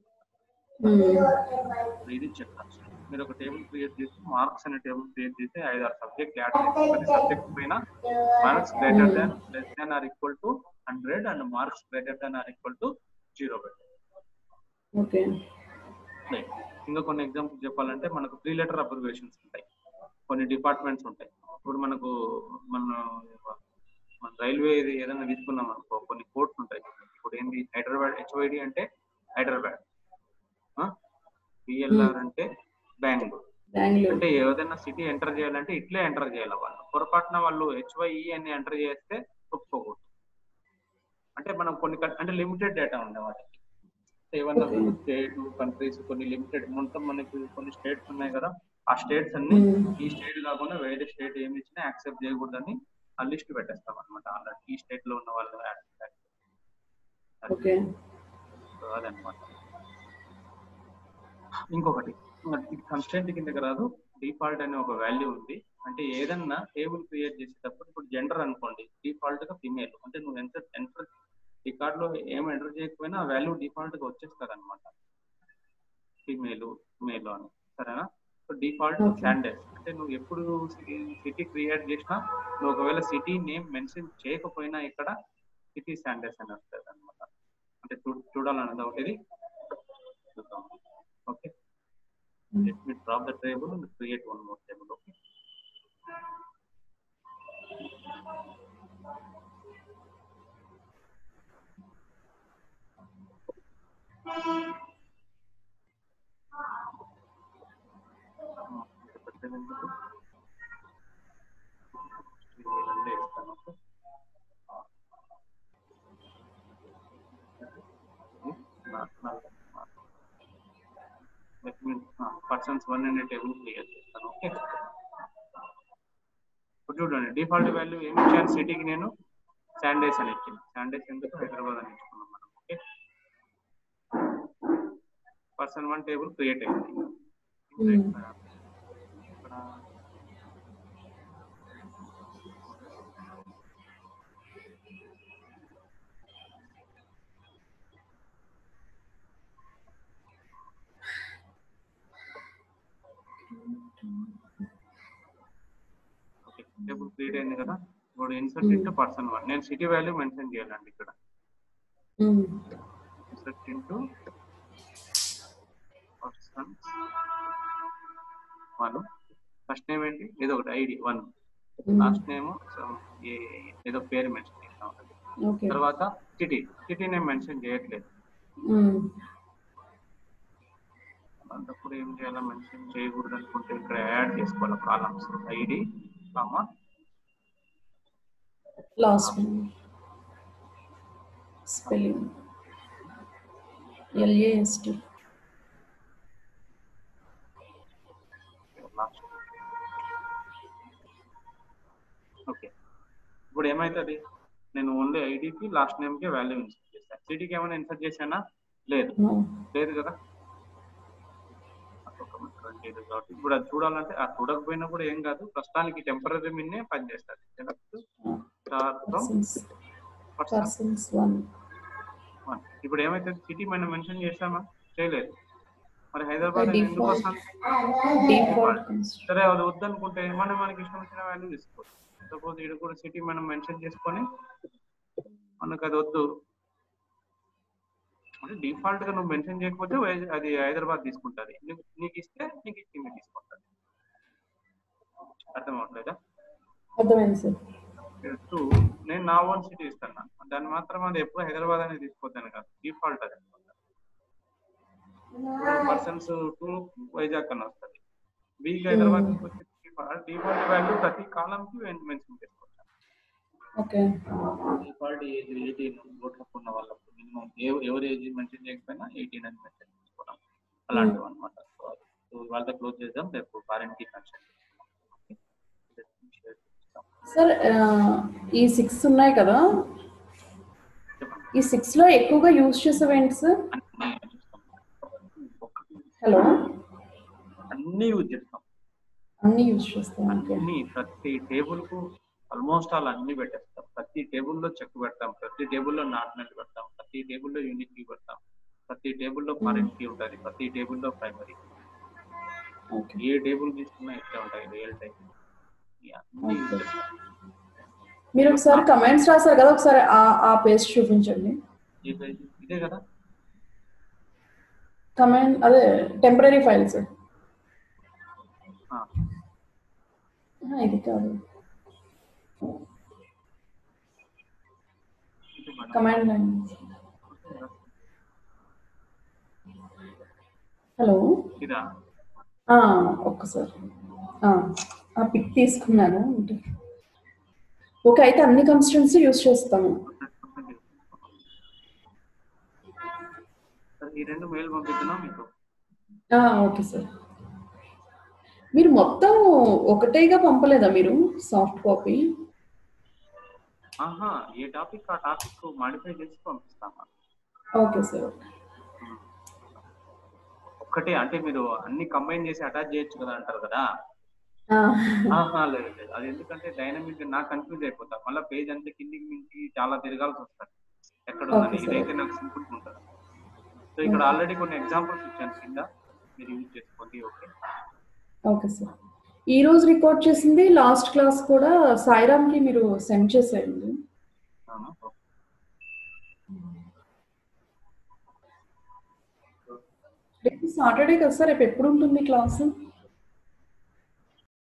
Speaker 5: ఇది చెప్తాను. మీరు ఒక టేబుల్ క్రియేట్ చేసి మార్క్స్ అనే టేబుల్ క్రియేట్ చేసి ఐదు ఆరు సబ్జెక్ట్ యాడ్ చేసి ప్రతి సబ్జెక్ట్ పైన marks greater than less than or equal to hundred and marks greater than or equal to zero పెట్టండి.
Speaker 2: ఓకే.
Speaker 5: ఇంకా కొన్ని ఎగ్జాంపుల్ చెప్పాలంటే మనకు త్రీ లెటర్ అబ్రివేషన్స్ ఉంటాయి, కొన్ని డిపార్ట్మెంట్స్ ఉంటాయి. ఇప్పుడు మనకు మన మన రైల్వే ఏదైనా తీసుకున్నాం అనుకో, కొన్ని కోడ్స్ ఉంటాయి. ఇప్పుడు ఏంటి హైదరాబాద్ హెచ్వైడి అంటే హైదరాబాద్, బిఎల్ఆర్ అంటే బెంగళూరు. అంటే ఏదైనా సిటీ ఎంటర్ చేయాలంటే ఇట్లే ఎంటర్ చేయాలి. వాళ్ళు పొరపాటున వాళ్ళు హెచ్వైఈ అని ఎంటర్ చేస్తే ఒప్పుకోకూడదు. అంటే మనం కొన్ని అంటే లిమిటెడ్ డేటా ఉండే వాటికి, ఏమన్నా స్టేట్ కంట్రీస్ కొన్ని లిమిటెడ్, మొత్తం మనకి కొన్ని స్టేట్స్ ఉన్నాయి కదా, ఆ స్టేట్స్ అన్ని ఈ స్టేట్ కాకుండా వేరే స్టేట్ ఏమి ఇచ్చినా యాక్సెప్ట్ చేయకూడదని ఆ లిస్ట్ పెట్టేస్తాం అనమాట. ఆల్రెడీ ఈ స్టేట్ లో ఉన్న వాళ్ళు అదనమాట. ఇంకొకటి కన్స్టెంట్ కిందకి రాదు, డిఫాల్ట్ అనే ఒక వాల్యూ ఉంది. అంటే ఏదన్నా టేబుల్ క్రియేట్ చేసేటప్పుడు ఇప్పుడు జెండర్ అనుకోండి, డిఫాల్ట్ గా ఫిమేల్. అంటే నువ్వు ఎంత ఎంటర్ రికార్డ్ లో ఏం ఎంటర్ చేయకపోయినా ఆ వాల్యూ డిఫాల్ట్ గా వచ్చేస్తుంది అనమాట, ఫిమేల్ మేల్ అని. సరేనా? సో డిఫాల్ట్ శాండేస్ అంటే నువ్వు ఎప్పుడు సిటీ క్రియేట్ చేసినా నువ్వు ఒకవేళ సిటీ నేమ్ మెన్షన్ చేయకపోయినా ఇక్కడ సిటీ శాండేస్ అని వస్తుంది అనమాట. అంటే చూ చూడాలన్నది ఒకటి. Okay, let me drop the table and create one more table. Okay, persons one అనే టేబుల్ క్రియేట్ చేస్తాను. ఓకే, ఇప్పుడు చూడండి డిఫాల్ట్ వాల్యూ ఏమి ఇచ్చాను, సిటీకి నేను శాండేస్ అని ఇచ్చాను. శాండేస్ ఎందుకు, హైదరాబాద్ అని ఇచ్చుకున్నాం మనం. Okay, person one table create అయింది. ఇక్కడ టేబుల్ క్రియేట్ అయింది కదా. ఇప్పుడు ఇన్సర్ట్ ఇంటూ పర్సన్ వన్, నేను సిటీ వాల్యూ మెన్షన్ చేయాలండి ఇక్కడ. Insert into person one, first name ఏంటి, ఏదో ఒకటి ఐడి వన్, లాస్ట్ నేమ్ ఏదో పేరు మెన్షన్ చేస్తాం. తర్వాత సిటీ, సిటీ నేమ్ మెన్షన్ చేయట్లేదు. అంతప్పుడు ఏం చేయాలో మెన్షన్ చేయకూడదు అనుకుంటే ఇక్కడ యాడ్ చేసుకోవాలి columns, ID comma
Speaker 2: last name spelling L A S T.
Speaker 5: Okay, ఇప్పుడు ఏమైతుంది, నేను ఓన్లీ ఐడికి లాస్ట్ నేమ్ కి వాల్యూ ఇన్సర్ట్ చేస్తాను. సిటీకి ఏమైనా ఇన్సర్ట్ చేశానా, లేదు లేదు కదా. ఇప్పుడు అది చూడాలంటే ఆ చూడకపోయినా కూడా ఏం కాదు, ప్రస్తుతానికి టెంపరీ మీన్నే పనిచేస్తుంది. ఇప్పుడు ఏమైతుంది, సిటీ మనం మెన్షన్ చేసామా, చేయలేదు. మరి హైదరాబాద్ ఎందుకు వస్తాం, సరే అది వద్దనుకుంటే మనం మనకి ఇష్టం వచ్చిన వాల్యూ తీసుకోవచ్చు. సపోజ్ ఇది కూడా సిటీ మనం మెన్షన్ చేసుకొని మనకు అది వద్దు అంటే డిఫాల్ట్ గా నువ్వు మెన్షన్ చేయకపోతే అది హైదరాబాద్ తీసుకుంటుంది, నీకు ఇస్తే నీకు ఇచ్చింది తీసుకుంటుంది. అర్థం అవట్లేదా?
Speaker 2: అర్థమైంది సార్.
Speaker 5: టూ, నేను నా ఓన్ సిటీ ఇస్తాను, దాన్ని మాత్రం అది ఎప్పుడు హైదరాబాద్ అనేది తీసుకొద్దాను కాదు, డిఫాల్ట్ అది. పర్సన్స్ టూ వైజాగ్ అని వస్తుంది, వీక్ హైదరాబాద్ తీసుకొచ్చి డిఫాల్ట్ వాల్యూ ప్రతి కాలం కి మెన్షన్ చేసుకోవచ్చు.
Speaker 2: ఓకే.
Speaker 5: ఈక్వాలిటీ ఏజ్ ఎయిటీన్ ఓట్లకు ఉన్న వాళ్ళకు మినిమం ఎవరి ఏజ్ మెన్షన్ చేయకపోయినా ఎయిటీన్ అని మెన్షన్ చేసుకోవడం అలాంటివి అనమాట. సో వాళ్ళతో క్లోజ్ చేద్దాం, రేపు పేరెంట్ కి కన్సల్ట్
Speaker 2: సార్ ఈ సిక్స్ ఉన్నాయి కదా, ఈ సిక్స్ లో ఎక్కువగా యూజ్ చేసేవేంటి సార్? హలో,
Speaker 5: అన్ని యూజ్ చేస్తాం,
Speaker 2: అన్ని యూజ్ చేస్తాం.
Speaker 5: అన్ని ప్రతి టేబుల్ కు ఆల్మోస్ట్ ఆల్ అన్ని పెట్టేస్తాం. ప్రతి టేబుల్లో చెక్ పెడతాం, ప్రతి టేబుల్లో నార్మల్ పెడతాం, ప్రతి టేబుల్లో యూనిక్ కీ పెడతాం, ప్రతి టేబుల్లో ఫారెన్ కీ ఉంటుంది, ప్రతి టేబుల్లో ప్రైమరీ. ఏ టేబుల్ తీసుకున్నా ఇట్లా ఉంటాయి రియల్ టైం.
Speaker 2: మీరు ఒకసారి కమెంట్స్ రాశారు కదా, ఒకసారి ఆ పేజ్ చూపించండి.
Speaker 5: ఇదే కదా
Speaker 2: కమెంట్, అదే టెంపరరీ ఫైల్స్. ఇది కాదు, కమాండ్ లైన్. హలో, ఒక్కసారి ఆ పిక్ తీసుకున్నాను. ఓకే, అయితే అన్ని కన్స్టెంట్స్ యూజ్ చేస్తాము. Okay sir. మీరు మొత్తం ఒకటేగా పంపలేదా మీరు సాఫ్ట్ కాపీ?
Speaker 5: ఆహా, ఏ టాపిక్ ఆ టాపిక్ మాడిఫై చేసి పంపిస్తామా? Okay sir. ఒక్కటే అంటే మీరు అన్ని కంబైన్ చేసి అటాచ్ చేయొచ్చు కదా అంటారు కదా. ఆహా, లేదు లేదు, అది ఎందుకంటే డైనమిక్ నాకు కన్ఫ్యూజ్ అయిపోతా, మళ్ళీ పేజ్ అంతా కిందికి మించి చాలా తిరగాల్సి వస్తుంది ఎక్కడ ఉందని. ఇదైతే నాకు సింపుల్ ఉంటుంది. సో ఇక్కడ ఆల్రెడీ కొన్ని ఎగ్జాంపుల్స్ ఇచ్చాను కింద, మీరు యూజ్ చేసుకోండి. Okay
Speaker 2: okay sir. ఈ రోజు రికార్డ్ చేసింది లాస్ట్ క్లాస్ కూడా సాయిరామ్ కి మీరు సెండ్ చేసేయండి. రేపు సాటర్డే కదా సార్, రేపు ఎప్పుడు ఉంటుంది క్లాసు?